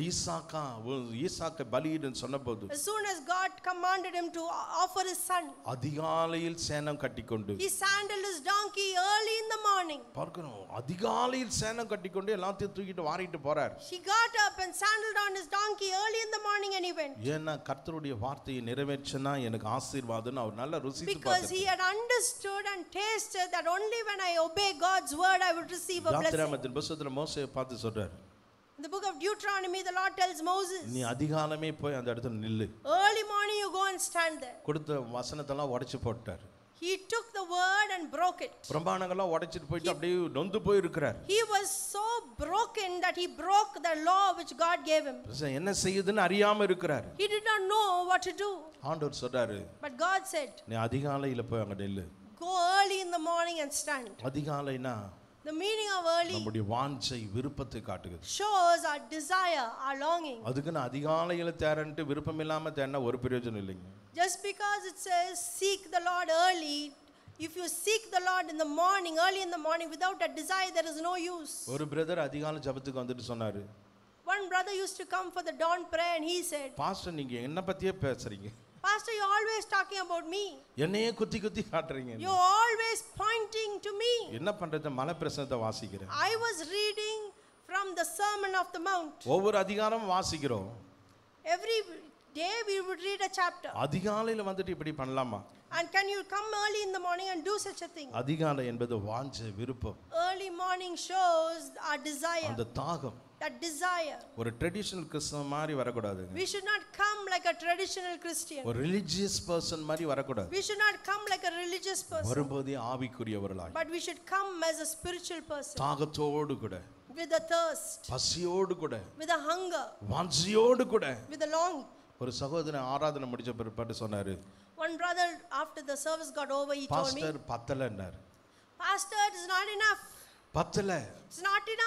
ஈசாக்கை பலியிடுன்னு சொன்னபோது As soon as God commanded him to offer his son, அதிகாலையில் சேணம் கட்டிக்கொண்டு he sandaled his donkey early in the morning. பார்க்கிறோம் அதிகாலையில் சேணம் கட்டிக்கொண்டு எல்லாத்தையும் தூக்கிட்டு வாரிட்டு போறார். He got up and sandaled on his donkey early in the morning and he went. ஏன்னா கர்த்தருடைய வார்த்தையை நிறைவேற்றினா எனக்கு ஆசீர்வாதம்னு அவர் நல்லா ருசித்து Because he had understood and tasted that only when I obey God's word I would receive a blessing. யாத்திராகமத்தின் புத்தகத்துல மோசேயை பார்த்து சொல்றார். In the book of Deuteronomy, the Lord tells Moses, நீ அதிகாலமே போய் அந்த இடத்துல நில்லு. early morning you go and stand there. கொடுத்த வசனத்தெல்லாம் உடைச்சு போட்டார். He took the word and broke it. பிரமாணங்கள்லாம் உடைச்சிட்டு போயிட்டு அப்படியே நொந்து போய் இருக்கிறார். He was so broken that he broke the law which God gave him. என்ன செய்யுதுன்னு அறியாம இருக்கிறார். He did not know what to do. ஆண்டவர் சொல்றாரு. But God said, நீ அதிகாலையில போய் அங்க நில்லு. go early in the morning and stand. அதிகாலைனா The meaning of early நம்முடைய வாஞ்சை விருப்பத்தை காட்டுகிறது. shows our desire, our longing. அதுக்கு நான் அதிகாலையில தேறன்ட்டு விருப்பம் இல்லாம தேடினா ஒரு பிரயோஜனம் இல்லைங்க. Just because it says seek the Lord early, if you seek the Lord in the morning, early in the morning without a desire, there is no use. ஒரு பிரதர் அதிகாலை ஜெபத்துக்கு வந்துட்டு சொன்னாரு. One brother used to come for the dawn prayer and he said, pastor நீங்க என்ன பத்தியே பேசுறீங்க? Pastor, you're always talking about me. என்னையே குத்தி குத்தி காட்டுறீங்க. You're always pointing to me. என்ன பண்றது மலை பிரசனத்தை வாசிக்கிறேன். I was reading from the Sermon of the Mount. ஒவ்வொரு அதிகாரமும் வாசிக்கிறோம். Every day we would read a chapter. அதிகாலையில வந்துட்டு இப்படி பண்ணலாமா? And can you come early in the morning and do such a thing? அதிகாலை என்பது வாஞ்சை விருப்பம். Early morning shows our desire. அந்த தாகம். That desire. ஒரு ட்ரெடிஷனல் கிறிஸ்தவன் மாதிரி வரக்கூடாதுங்க. We should not come like a traditional Christian. ஒரு ரிலிஜியஸ் பர்சன் மாதிரி வரக்கூடாது. We should not come like a religious person. வரும்போதே ஆவிக்குரியவர்களாய். But we should come as a spiritual person. தாகத்தோடு கூட. With a thirst. பசியோடு கூட. With a hunger. வாஞ்சையோடு கூட. With a longing. ஒரு சகோதரன் ஆராதனை முடிச்ச பிறகு சொன்னாரு. One brother after the service got over he told me, pastor பத்தலன்னார். Pastor, it is not enough. பத்தல. It's not enough.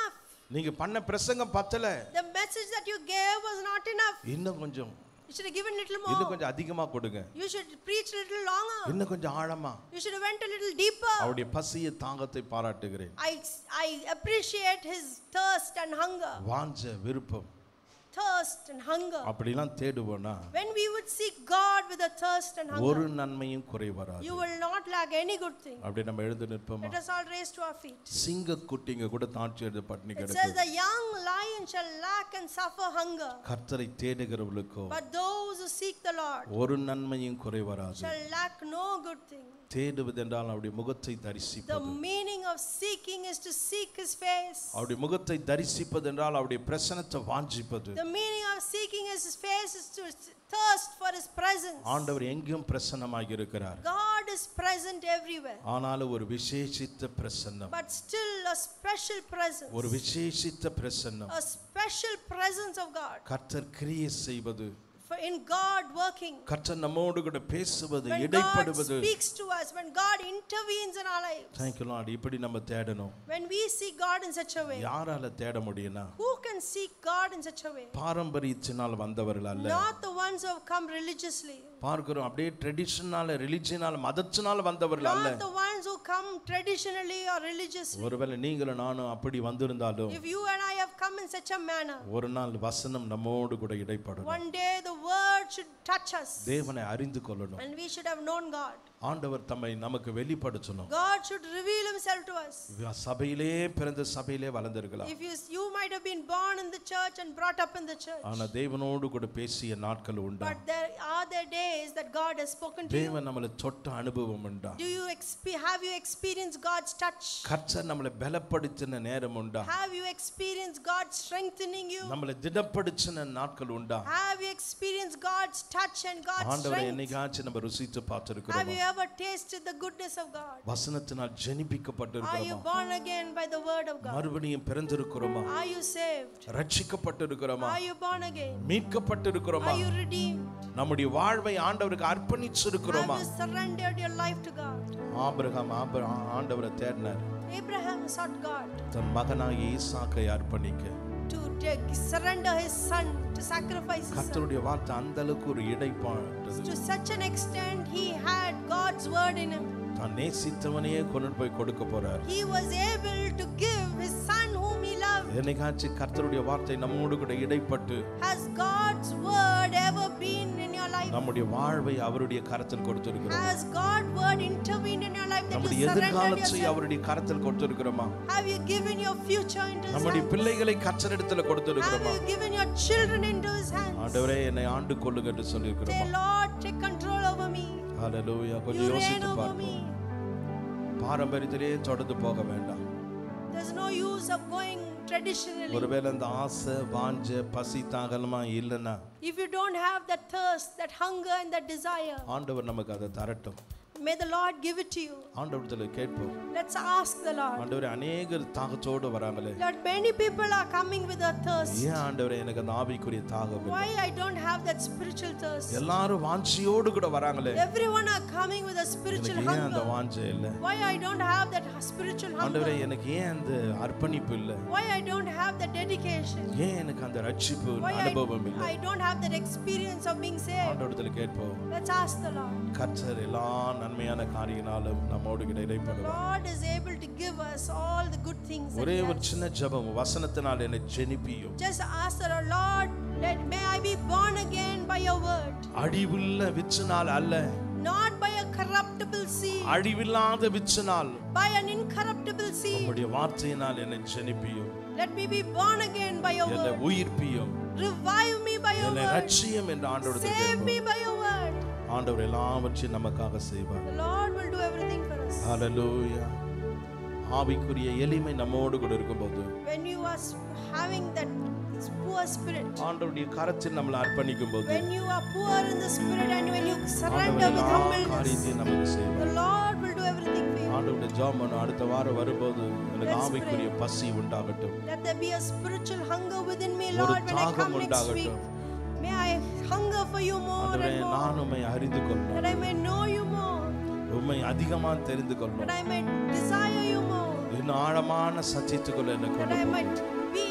நீங்க பண்ண பிரசங்கம் பத்தல. The message that you gave was not enough. இன்னும் கொஞ்சம். You should have given little more. இன்னும் கொஞ்சம் அதிகமா கொடுங்க. You should preach little longer. இன்னும் கொஞ்சம் ஆழமா. You should have went a little deeper. அவருடைய பசியை தாகத்தை பாராட்டுகிறேன். I appreciate his thirst and hunger. வாஞ்ச விருப்பம். Thirst and hunger. அப்படிலாம் தேடுவோனா When we would seek God with a thirst and hunger, ஒரு நன்மையும் குறை வராது. you will not lack any good thing. அப்படி நம்ம எழுந்து நிற்போமா? Let us all raise to our feet. சிங்க குட்டிங்க கூட தாழ்ச்சி எடுத்து பட்டினி It says கிடக்கு. the young lion shall lack and suffer hunger, கர்த்தரை தேடுகிறவர்களுக்கோ but those who seek the Lord ஒரு நன்மையும் குறை வராது. shall lack no good thing. தேடுவதென்றால் அவருடைய முகத்தை The தரிசிப்பது. meaning of seeking is to seek his face. அவருடைய முகத்தை தரிசிப்பது என்றால் அவருடைய பிரசன்னத்தை வாஞ்சிப்பது. The meaning of seeking his face is to thirst for his presence. ஆண்டவர் எங்கேயும் பிரசன்னமாக இருக்கிறார். God is present everywhere, ஆனாலும் ஒரு விசேஷித்த பிரசன்னம், but still a special presence, ஒரு விசேஷித்த பிரசன்னம். a special presence of God. கர்த்தர் கிரியை செய்வது, For in God working, கர்த்தர் நம்மோடு கூட பேசுவது, when God இடைப்படுவது. speaks to us, when God intervenes in our lives, Thank you Lord. இப்படி நம்ம தேடணும். when we seek God in such a way, யாரால தேட முடியும்னா who can seek God in such a way? பாரம்பரியத்தினால் வந்தவர்கள் அல்ல. Not the ones who have come religiously, பார்க்கிறோம் அப்படியே ட்ரெடிஷனல் ரிலிஜியனால மதத்தினால வந்தவர்கள் அல்ல. not the ones who come traditionally or religiously. ஒருவேளை நீங்களும் நானும் அப்படி வந்திருந்தாலும் If you and I have come in such a manner, ஒரு நாள் வசனம் நம்மோடு கூட இடைப்படும். one day the word should touch us தேவனை அறிந்து கொள்ளணும். and we should have known God. ஆண்டவர் தம்மை நமக்கு வெளிப்படுத்தணும். God should reveal himself to us. சபையிலே பிறந்த சபையிலே வளர்ந்திருக்கலாம். If you might have been born in the church and brought up in the church, ஆனா தேவனோடு கூட பேசிய நாட்கள் உண்டா? but there days that God has spoken to you. தேவன் நம்மளை தொட்ட அனுபவம் உண்டா? Do you have you experienced God's touch? கர்த்தர் நம்மளை பலப்படுத்தின நேரம் உண்டா? Have you experienced God strengthening you? நம்மளை திடப்படுத்தின நாட்கள் உண்டா? Have you experienced God's touch and God's ஆண்டவரை strength? என்னைக்காச்சும் நம்ம ருசித்து Have பார்த்திருக்கிறோமா? you ever tasted the goodness of God? வசனத்தினால் Are you ஜெனிப்பிக்கப்பட்டிருக்கிறோமா? born again by the word of God? மறுபடியும் பிறந்திருக்கிறோமா? Are you saved? ரட்சிக்கப்பட்டிருக்கிறோமா? Are you born again? மீட்கப்பட்டிருக்கிறோமா? Are you redeemed? நம்முடைய வாழ்வை ஆண்டவருக்கு அர்ப்பணிச்சிருக்கிறோமா? Have you surrendered your life to God? Abraham ஆண்டவரை தேடினார். Abraham sought God தன் மகனாகிய ஈசாக்கை அர்ப்பணிக்க. to surrender his son, to sacrifice his son. கர்த்தருடைய வார்த்தை அந்த அளவுக்கு ஒரு இடைப்பாட்டது. To such an extent he had God's word in him. தான் நேசித்தவனையே கொண்டு போய் கொடுக்க போறார். He was able to give his son whom he loved. என்னைக்காச்சும் கர்த்தருடைய வார்த்தை நம்மோடு கூட இடைப்பட்டு Has God's word ever been in your life? நம்முடைய வாழ்வை அவருடைய கரத்தில் கொடுத்திருக்கிறோம். Has God's word intervened in your life that நம்முடைய you surrendered எதிர்காலத்தை yourself? அவருடைய கரத்தில் கொடுத்திருக்கிறோமா? Have you given your future into his நம்முடைய hands? பிள்ளைகளை கர்த்தரிடத்தில் Have கொடுத்திருக்கிறோமா? you given your children into his hands? ஆண்டவரே என்னை ஆண்டு கொள்ளுங்க என்று Say, சொல்லியிருக்கிறோமா? Lord, take control over me. Hallelujah. You கொஞ்சம் reign யோசித்து over me. பார்ப்போம். பாரம்பரியத்திலே தொடர்ந்து போக வேண்டாம். There's no use of going traditionally. ஒருவேளை அந்த ஆசை வாஞ்ச பசி தாகலமா இல்லைன்னா If you don't have that thirst, that hunger and that desire, ஆண்டவர் நமக்கு அதை தரட்டும். may the Lord give it to you. ஆண்டவரத்துல கேட்போம். Let's ask the Lord. ஆண்டவரே அநேகர் தாகத்தோடு வராங்களே, Lord, many people are coming with a thirst. ஏன் ஆண்டவரே எனக்கு அந்த ஆவிக்குரிய தாகம் இல்லை? Why I don't have that spiritual thirst? எல்லாரும் வாஞ்சியோடு கூட வராங்களே, Everyone are coming with a spiritual எனக்கு ஏன் அந்த hunger. வாஞ்சை இல்லை? Why I don't have that spiritual ஆண்டவரே hunger? எனக்கு ஏன் அந்த அர்ப்பணிப்பு இல்லை? Why I don't have that dedication? ஏன் எனக்கு அந்த ரட்சிப்பு Why அனுபவம் இல்லை? I don't have that experience of being saved? ஆண்டவரத்துல கேட்போம். Let's ask the Lord. கர்த்தர் எல்லா நன்மையான காரியங்களாலும் நம்மோடு கூட இடைப்படுவார். God is able to give us all the good things. that ஒரே He ஒரு has. சின்ன ஜெபம், வசனத்தினால் என்னை ஜெனிப்பியும். Just ask the Lord, may I be born again by your word, அழிவுள்ள விச்சினால் அல்ல, not by a corruptible seed, அழிவில்லாத விச்சினால் by an incorruptible seed. உம்முடைய வார்த்தையினால் என்னை ஜெனிப்பியும், Let me be born again by your என்னை word. உயிர்ப்பியும், Revive me by your என்னை word. ரட்சியும் என்று ஆண்டவரிடத்தில் Save me கேட்போம். by your word. ஆண்டவர் எல்லாவற்றையும் நமக்காக செய்வார். The Lord will do everything for us. ஹalleluya. ஆவிக்குரிய எளிமை நம்மோடு கூட இருக்கும்போது When you are having that poor spirit, ஆண்டவருடைய கரத்தில் நம்மளை அர்ப்பணிக்கும் போது when you are poor in the spirit and when you ஆண்டவர் surrender with எல்லா humbleness, காரியத்தையும் நமக்கு the செய்வார். Lord will do everything for you. ஆண்டவருடைய ஜெபம் அடுத்த வாரம் வரும்போது எனக்கு Let's ஆவிக்குரிய பசி உண்டாகட்டும். Let there be a spiritual hunger within me, ஒரு Lord, when I தாகம் come next week. உண்டாகட்டும். May I hunger for you more ஆண்டவரே and more, நான் உம்மை அறிந்து that கொள்ளணும், I may know you more, உம்மை அதிகமா தெரிந்து that கொள்ளணும், I may desire you more, இன்னும் ஆழமான சத்தியத்துக்குள்ள என்னை that கொண்டு I போகணும். might be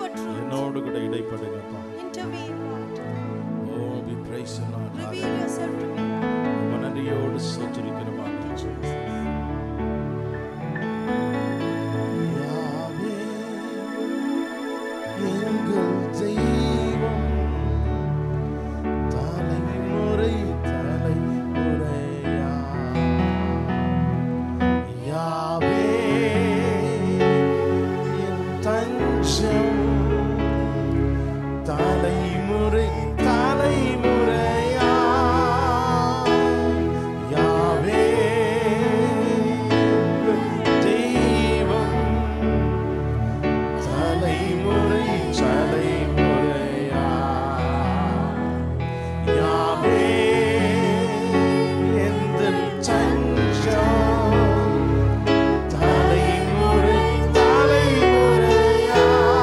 your truth. என்னோடு கூட இடைப்படுங்கப்பா. Intervene, Lord. Oh, we praise you, Lord. Reveal yourself to me. நன்றியோடு ஸ்தோத்திரிக்கிறோம் ஆண்டவரே. யாவே எங்கள் தெய்வம், தலைமுறை தலைமுறையா. யாவே என் தஞ்சம், தலைமுறை தலைமுறையா. யாவே தெய்வம், தலைமுறை தலைமுறையா. யாவே எந்தன் தஞ்சம், தலைமுறை தலைமுறையா.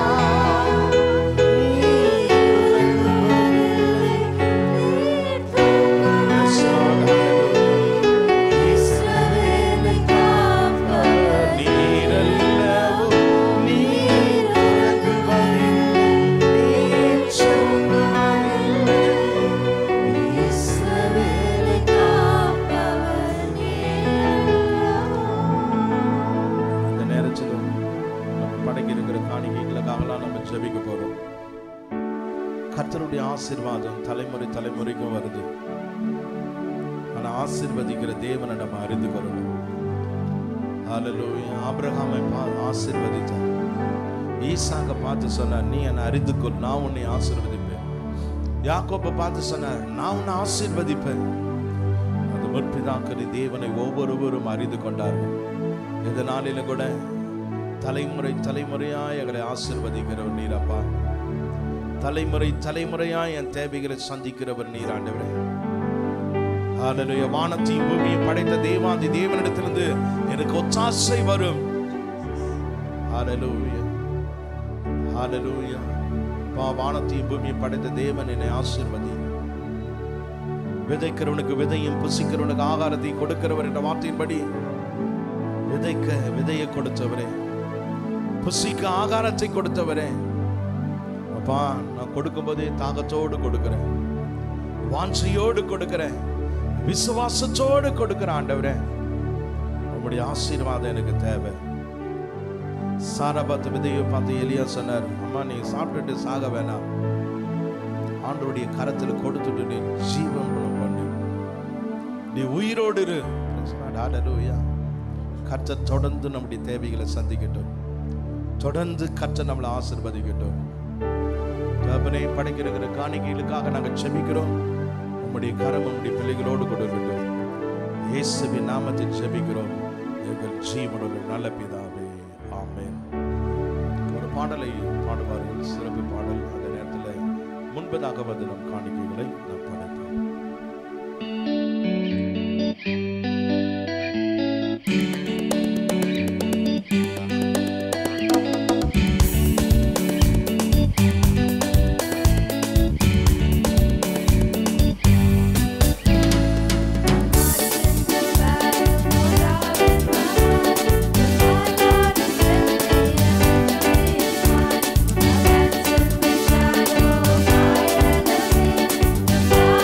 இந்த நேரத்திலும் நம்ம படைக்க இருக்கிற காணிக்கைகளுக்காகலாம் நம்ம ஜெபிக்க போறோம். கர்த்தருடைய ஆசீர்வாதம் தலைமுறை தலைமுறைக்கும் வருது. ஆனா ஆசீர்வதிக்கிற தேவனை நம்ம அறிந்து கொள்ளணும். ஹல்லேலூயா. ஆபிரகாமை ஆசீர்வதித்தார். ஈசாக்கை பார்த்து சொன்னார், நீ என்னை அறிந்து கொள், நான் உன்னை ஆசீர்வதிப்பேன். யாக்கோபை பார்த்து சொன்னார், நான் உன்னை ஆசீர்வதிப்பேன். அந்த முற்பிதாக்களின் தேவனை ஒவ்வொருவரும் அறிந்து கொண்டார்கள். இந்த நாளில கூட தலைமுறை தலைமுறையாய் எங்களை ஆசீர்வதிக்கிறவர் நீர் அப்பா. தலைமுறை தலைமுறையாய் என் தேவைகளை சந்திக்கிறவர் நீர் ஆண்டவரே. ஹல்லேலூயா. வானத்தையும் பூமியையும் படைத்த தேவாதி தேவனிடத்திலிருந்து எனக்கு ஒத்தாசை வரும். ஹல்லேலூயா. ஹல்லேலூயா. வானத்தையும் பூமியையும் படைத்த தேவன் என்னை ஆசீர்வதி. விதைக்கிறவனுக்கு விதையும் புசிக்கிறவனுக்கு ஆகாரத்தை கொடுக்கிறவர் என்ற வார்த்தையின்படி விதைக்க விதையை கொடுத்தவரே, புசிக்க ஆகாரத்தை கொடுத்தவரே அப்பா, நான் கொடுக்கும்போதே தாகத்தோடு கொடுக்கிறேன், வாஞ்சையோடு கொடுக்கிறேன், விசுவாசத்தோடு கொடுக்கிற ஆண்டவரே. உங்களுடைய ஆசீர்வாதம் எனக்கு தேவை. சாரபாத் விதையை பார்த்து எலியா சொன்னார், அம்மா நீ சாப்பிட்டுட்டு சாக வேணாம், ஆண்டவருடைய கரத்தில் கொடுத்துட்டு நீ ஜீவன் பண்ணு, நீ உயிரோடு இரு. ஹல்லேலூயா. கர்த்தர் தொடர்ந்து நம்முடைய தேவைகளை சந்திக்கட்டும். தொடர்ந்து கர்த்தர் நம்மளை ஆசீர்வதிக்கட்டும். தகப்பனே, படைக்கிற காணிக்கைகளுக்காக நாங்கள் ஜெபிக்கிறோம். உம்முடைய கரம் உம்முடைய பிள்ளைகளோடு கொடுக்கட்டும். இயேசுவின் நாமத்தில் ஜெபிக்கிறோம் எங்கள் ஜீவனோடு நல்ல பிதாவே, ஆமென். ஒரு பாடலை பாடுவார்கள், சிறப்பு பாடல். அந்த நேரத்தில் முன்பதாக வந்து நம் காணிக்கைகளை நாம் படைப்போம். Shadow of my enemy,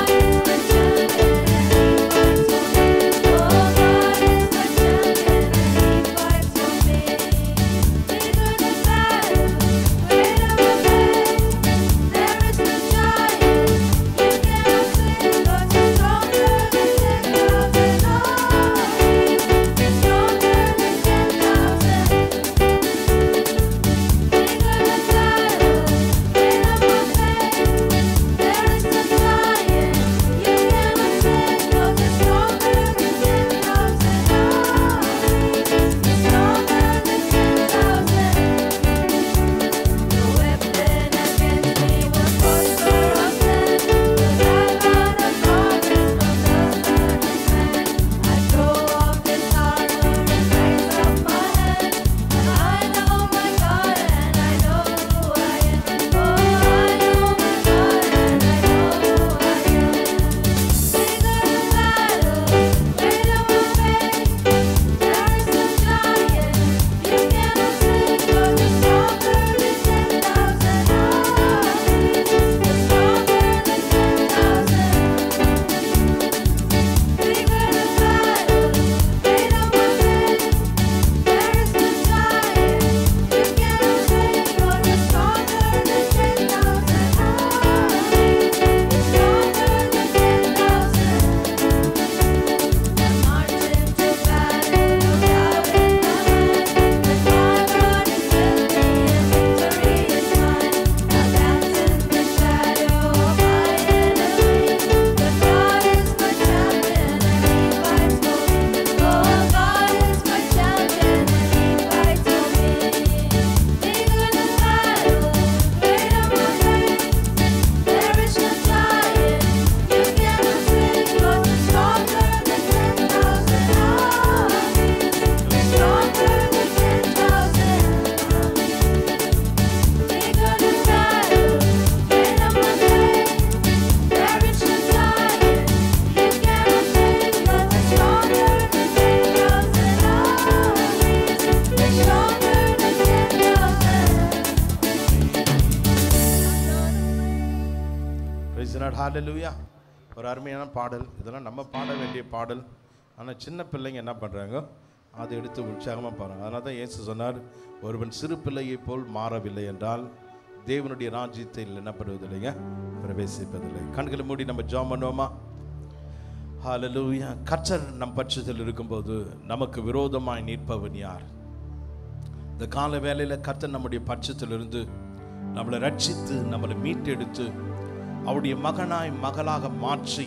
ஹல்லேலூயா. ஒரு அருமையான பாடல். இதெல்லாம் நம்ம பாட வேண்டிய பாடல். ஆனால் சின்ன பிள்ளைங்க என்ன பண்ணுறாங்க, அதை எடுத்து உற்சாகமாக பாருங்கள். அதனால தான் இயேசு சொன்னார், ஒருவன் சிறு பிள்ளையை போல் மாறவில்லை என்றால் தேவனுடைய ராஜ்யத்தில் என்ன பண்ணுவதில்லைங்க, பிரவேசிப்பதில்லை. கண்களை மூடி நம்ம ஜெபம் பண்ணுவோமா? ஹல்லேலூயா. கர்த்தர் நம் பட்சத்தில் இருக்கும்போது நமக்கு விரோதமாய் நிற்பவன் யார்? இந்த கால வேளையில் கர்த்தர் நம்முடைய பட்சத்தில் இருந்து நம்மளை ரட்சித்து நம்மளை மீட்டெடுத்து அவருடைய மகனாய் மகளாக மாற்றி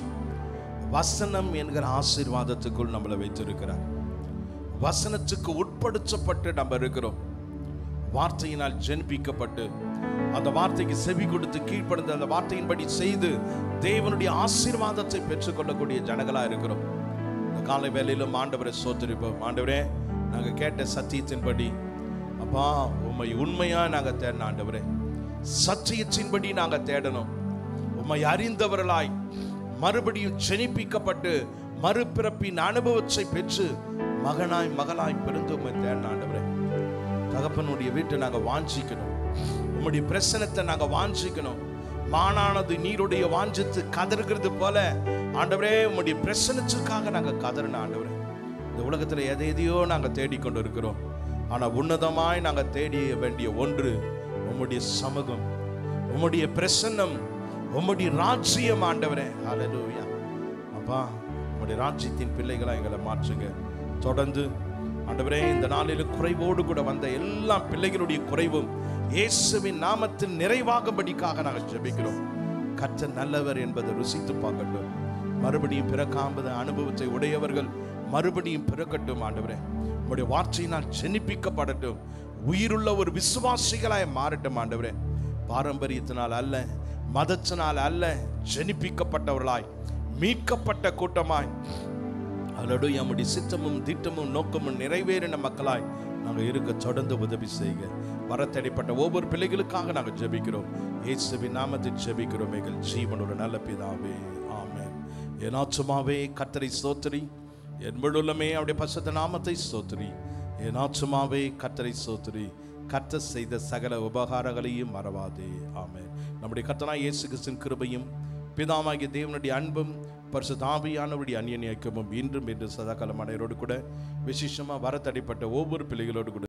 வசனம் என்கிற ஆசீர்வாதத்துக்குள் நம்மளை வைத்திருக்கிறார். வசனத்துக்கு உட்படுத்தப்பட்டு நம்ம இருக்கிறோம். வார்த்தையினால் ஜெனிப்பிக்கப்பட்டு அந்த வார்த்தைக்கு செவி கொடுத்து கீழ்ப்படுத்த அந்த வார்த்தையின்படி செய்து தேவனுடைய ஆசீர்வாதத்தை பெற்றுக்கொள்ளக்கூடிய ஜனங்களா இருக்கிறோம். இந்த காலை வேளையிலும் ஆண்டவரை ஸ்தோத்திரிப்போம். ஆண்டவரே, நாங்கள் கேட்ட சத்தியத்தின்படி அப்பா உம்மை உண்மையா நாங்கள் தேடணும். ஆண்டவரே, சத்தியத்தின்படி நாங்கள் தேடணும். உம்மை அறிந்தவர்களாய் மறுபடியும் ஜெனிப்பிக்கப்பட்டு மறுபிறப்பின் அனுபவத்தை பெற்று மகனாய் மகளாய் பிறந்து உம்மை தேடணும். ஆண்டவரே, தகப்பனுடைய வீட்டை நாங்கள் வாஞ்சிக்கணும். உம்முடைய பிரசனத்தை நாங்கள் வாஞ்சிக்கணும். மானானது நீருடைய வாஞ்சித்து கதறுகிறது போல ஆண்டவரே உம்முடைய பிரசனத்துக்காக நாங்கள் கதறணும். ஆண்டவரே, இந்த உலகத்தில் எதையோ நாங்கள் தேடிக்கொண்டு இருக்கிறோம். ஆனால் உன்னதமாய் நாங்கள் தேடிய வேண்டிய ஒன்று உம்முடைய சமூகம், உம்முடைய பிரசன்னம், உம்முடைய ராஜ்யம். ஆண்டவரே, ஹல்லேலூயா. அப்பா, உம்முடைய ராஜ்யத்தின் பிள்ளைகளா எங்களை மாற்றுங்க. தொடர்ந்து ஆண்டவரே, இந்த நாளில் குறைவோடு கூட வந்த எல்லா பிள்ளைகளுடைய குறைவும் இயேசுவின் நாமத்தில் நிறைவாகும்படிக்காக நாங்கள் ஜெபிக்கிறோம். கர்த்தர் நல்லவர் என்பதை ருசித்து பார்க்கட்டும். மறுபடியும் பிறக்காம்பது அனுபவத்தை உடையவர்கள் மறுபடியும் பிறக்கட்டும். ஆண்டவரே, உம்முடைய வார்த்தையினால் ஜெனிப்பிக்கப்படட்டும். உயிருள்ள ஒரு விசுவாசிகளாய் மாறட்டும். ஆண்டவரே, பாரம்பரியத்தினால் அல்ல, மதத்தினால் அல்ல, ஜெனிப்பிக்கப்பட்டவர்களாய் மீட்கப்பட்ட கூட்டமாய் அல்லோடு நம்முடைய சித்தமும் திட்டமும் நோக்கமும் நிறைவேறின மக்களாய் நாங்கள் இருக்க தொடர்ந்து உதவி செய்க. வரத்தடைப்பட்ட ஒவ்வொரு பிள்ளைகளுக்காக நாங்கள் ஜெபிக்கிறோம். இயேசுவின் நாமத்தில் ஜெபிக்கிறோம் எங்கள் ஜீவனோட நல்ல பிதாவே, ஆமென். என் ஆத்துமாவே கர்த்தரை ஸ்தோத்திரி, என் முழுமே அவருடைய பரிசுத்த நாமத்தை ஸ்தோத்திரி. என் ஆத்துமாவே கர்த்தரை ஸ்தோத்திரி, கர்த்தர் செய்த சகல உபகாரங்களையும் மறவாதே. ஆமென். நம்முடைய கர்த்தராகிய இயேசு கிறிஸ்துவின் கிருபையும் பிதாவாகிய தேவனுடைய அன்பும் பரிசுத்த ஆவியானவருடைய அந்நிய ஐக்கியமும் இன்றும் என்று சதாகாலம் அனைவரோடு கூட விசேஷமாக வரத்தடைப்பட்ட ஒவ்வொரு பிள்ளைகளோடு கூட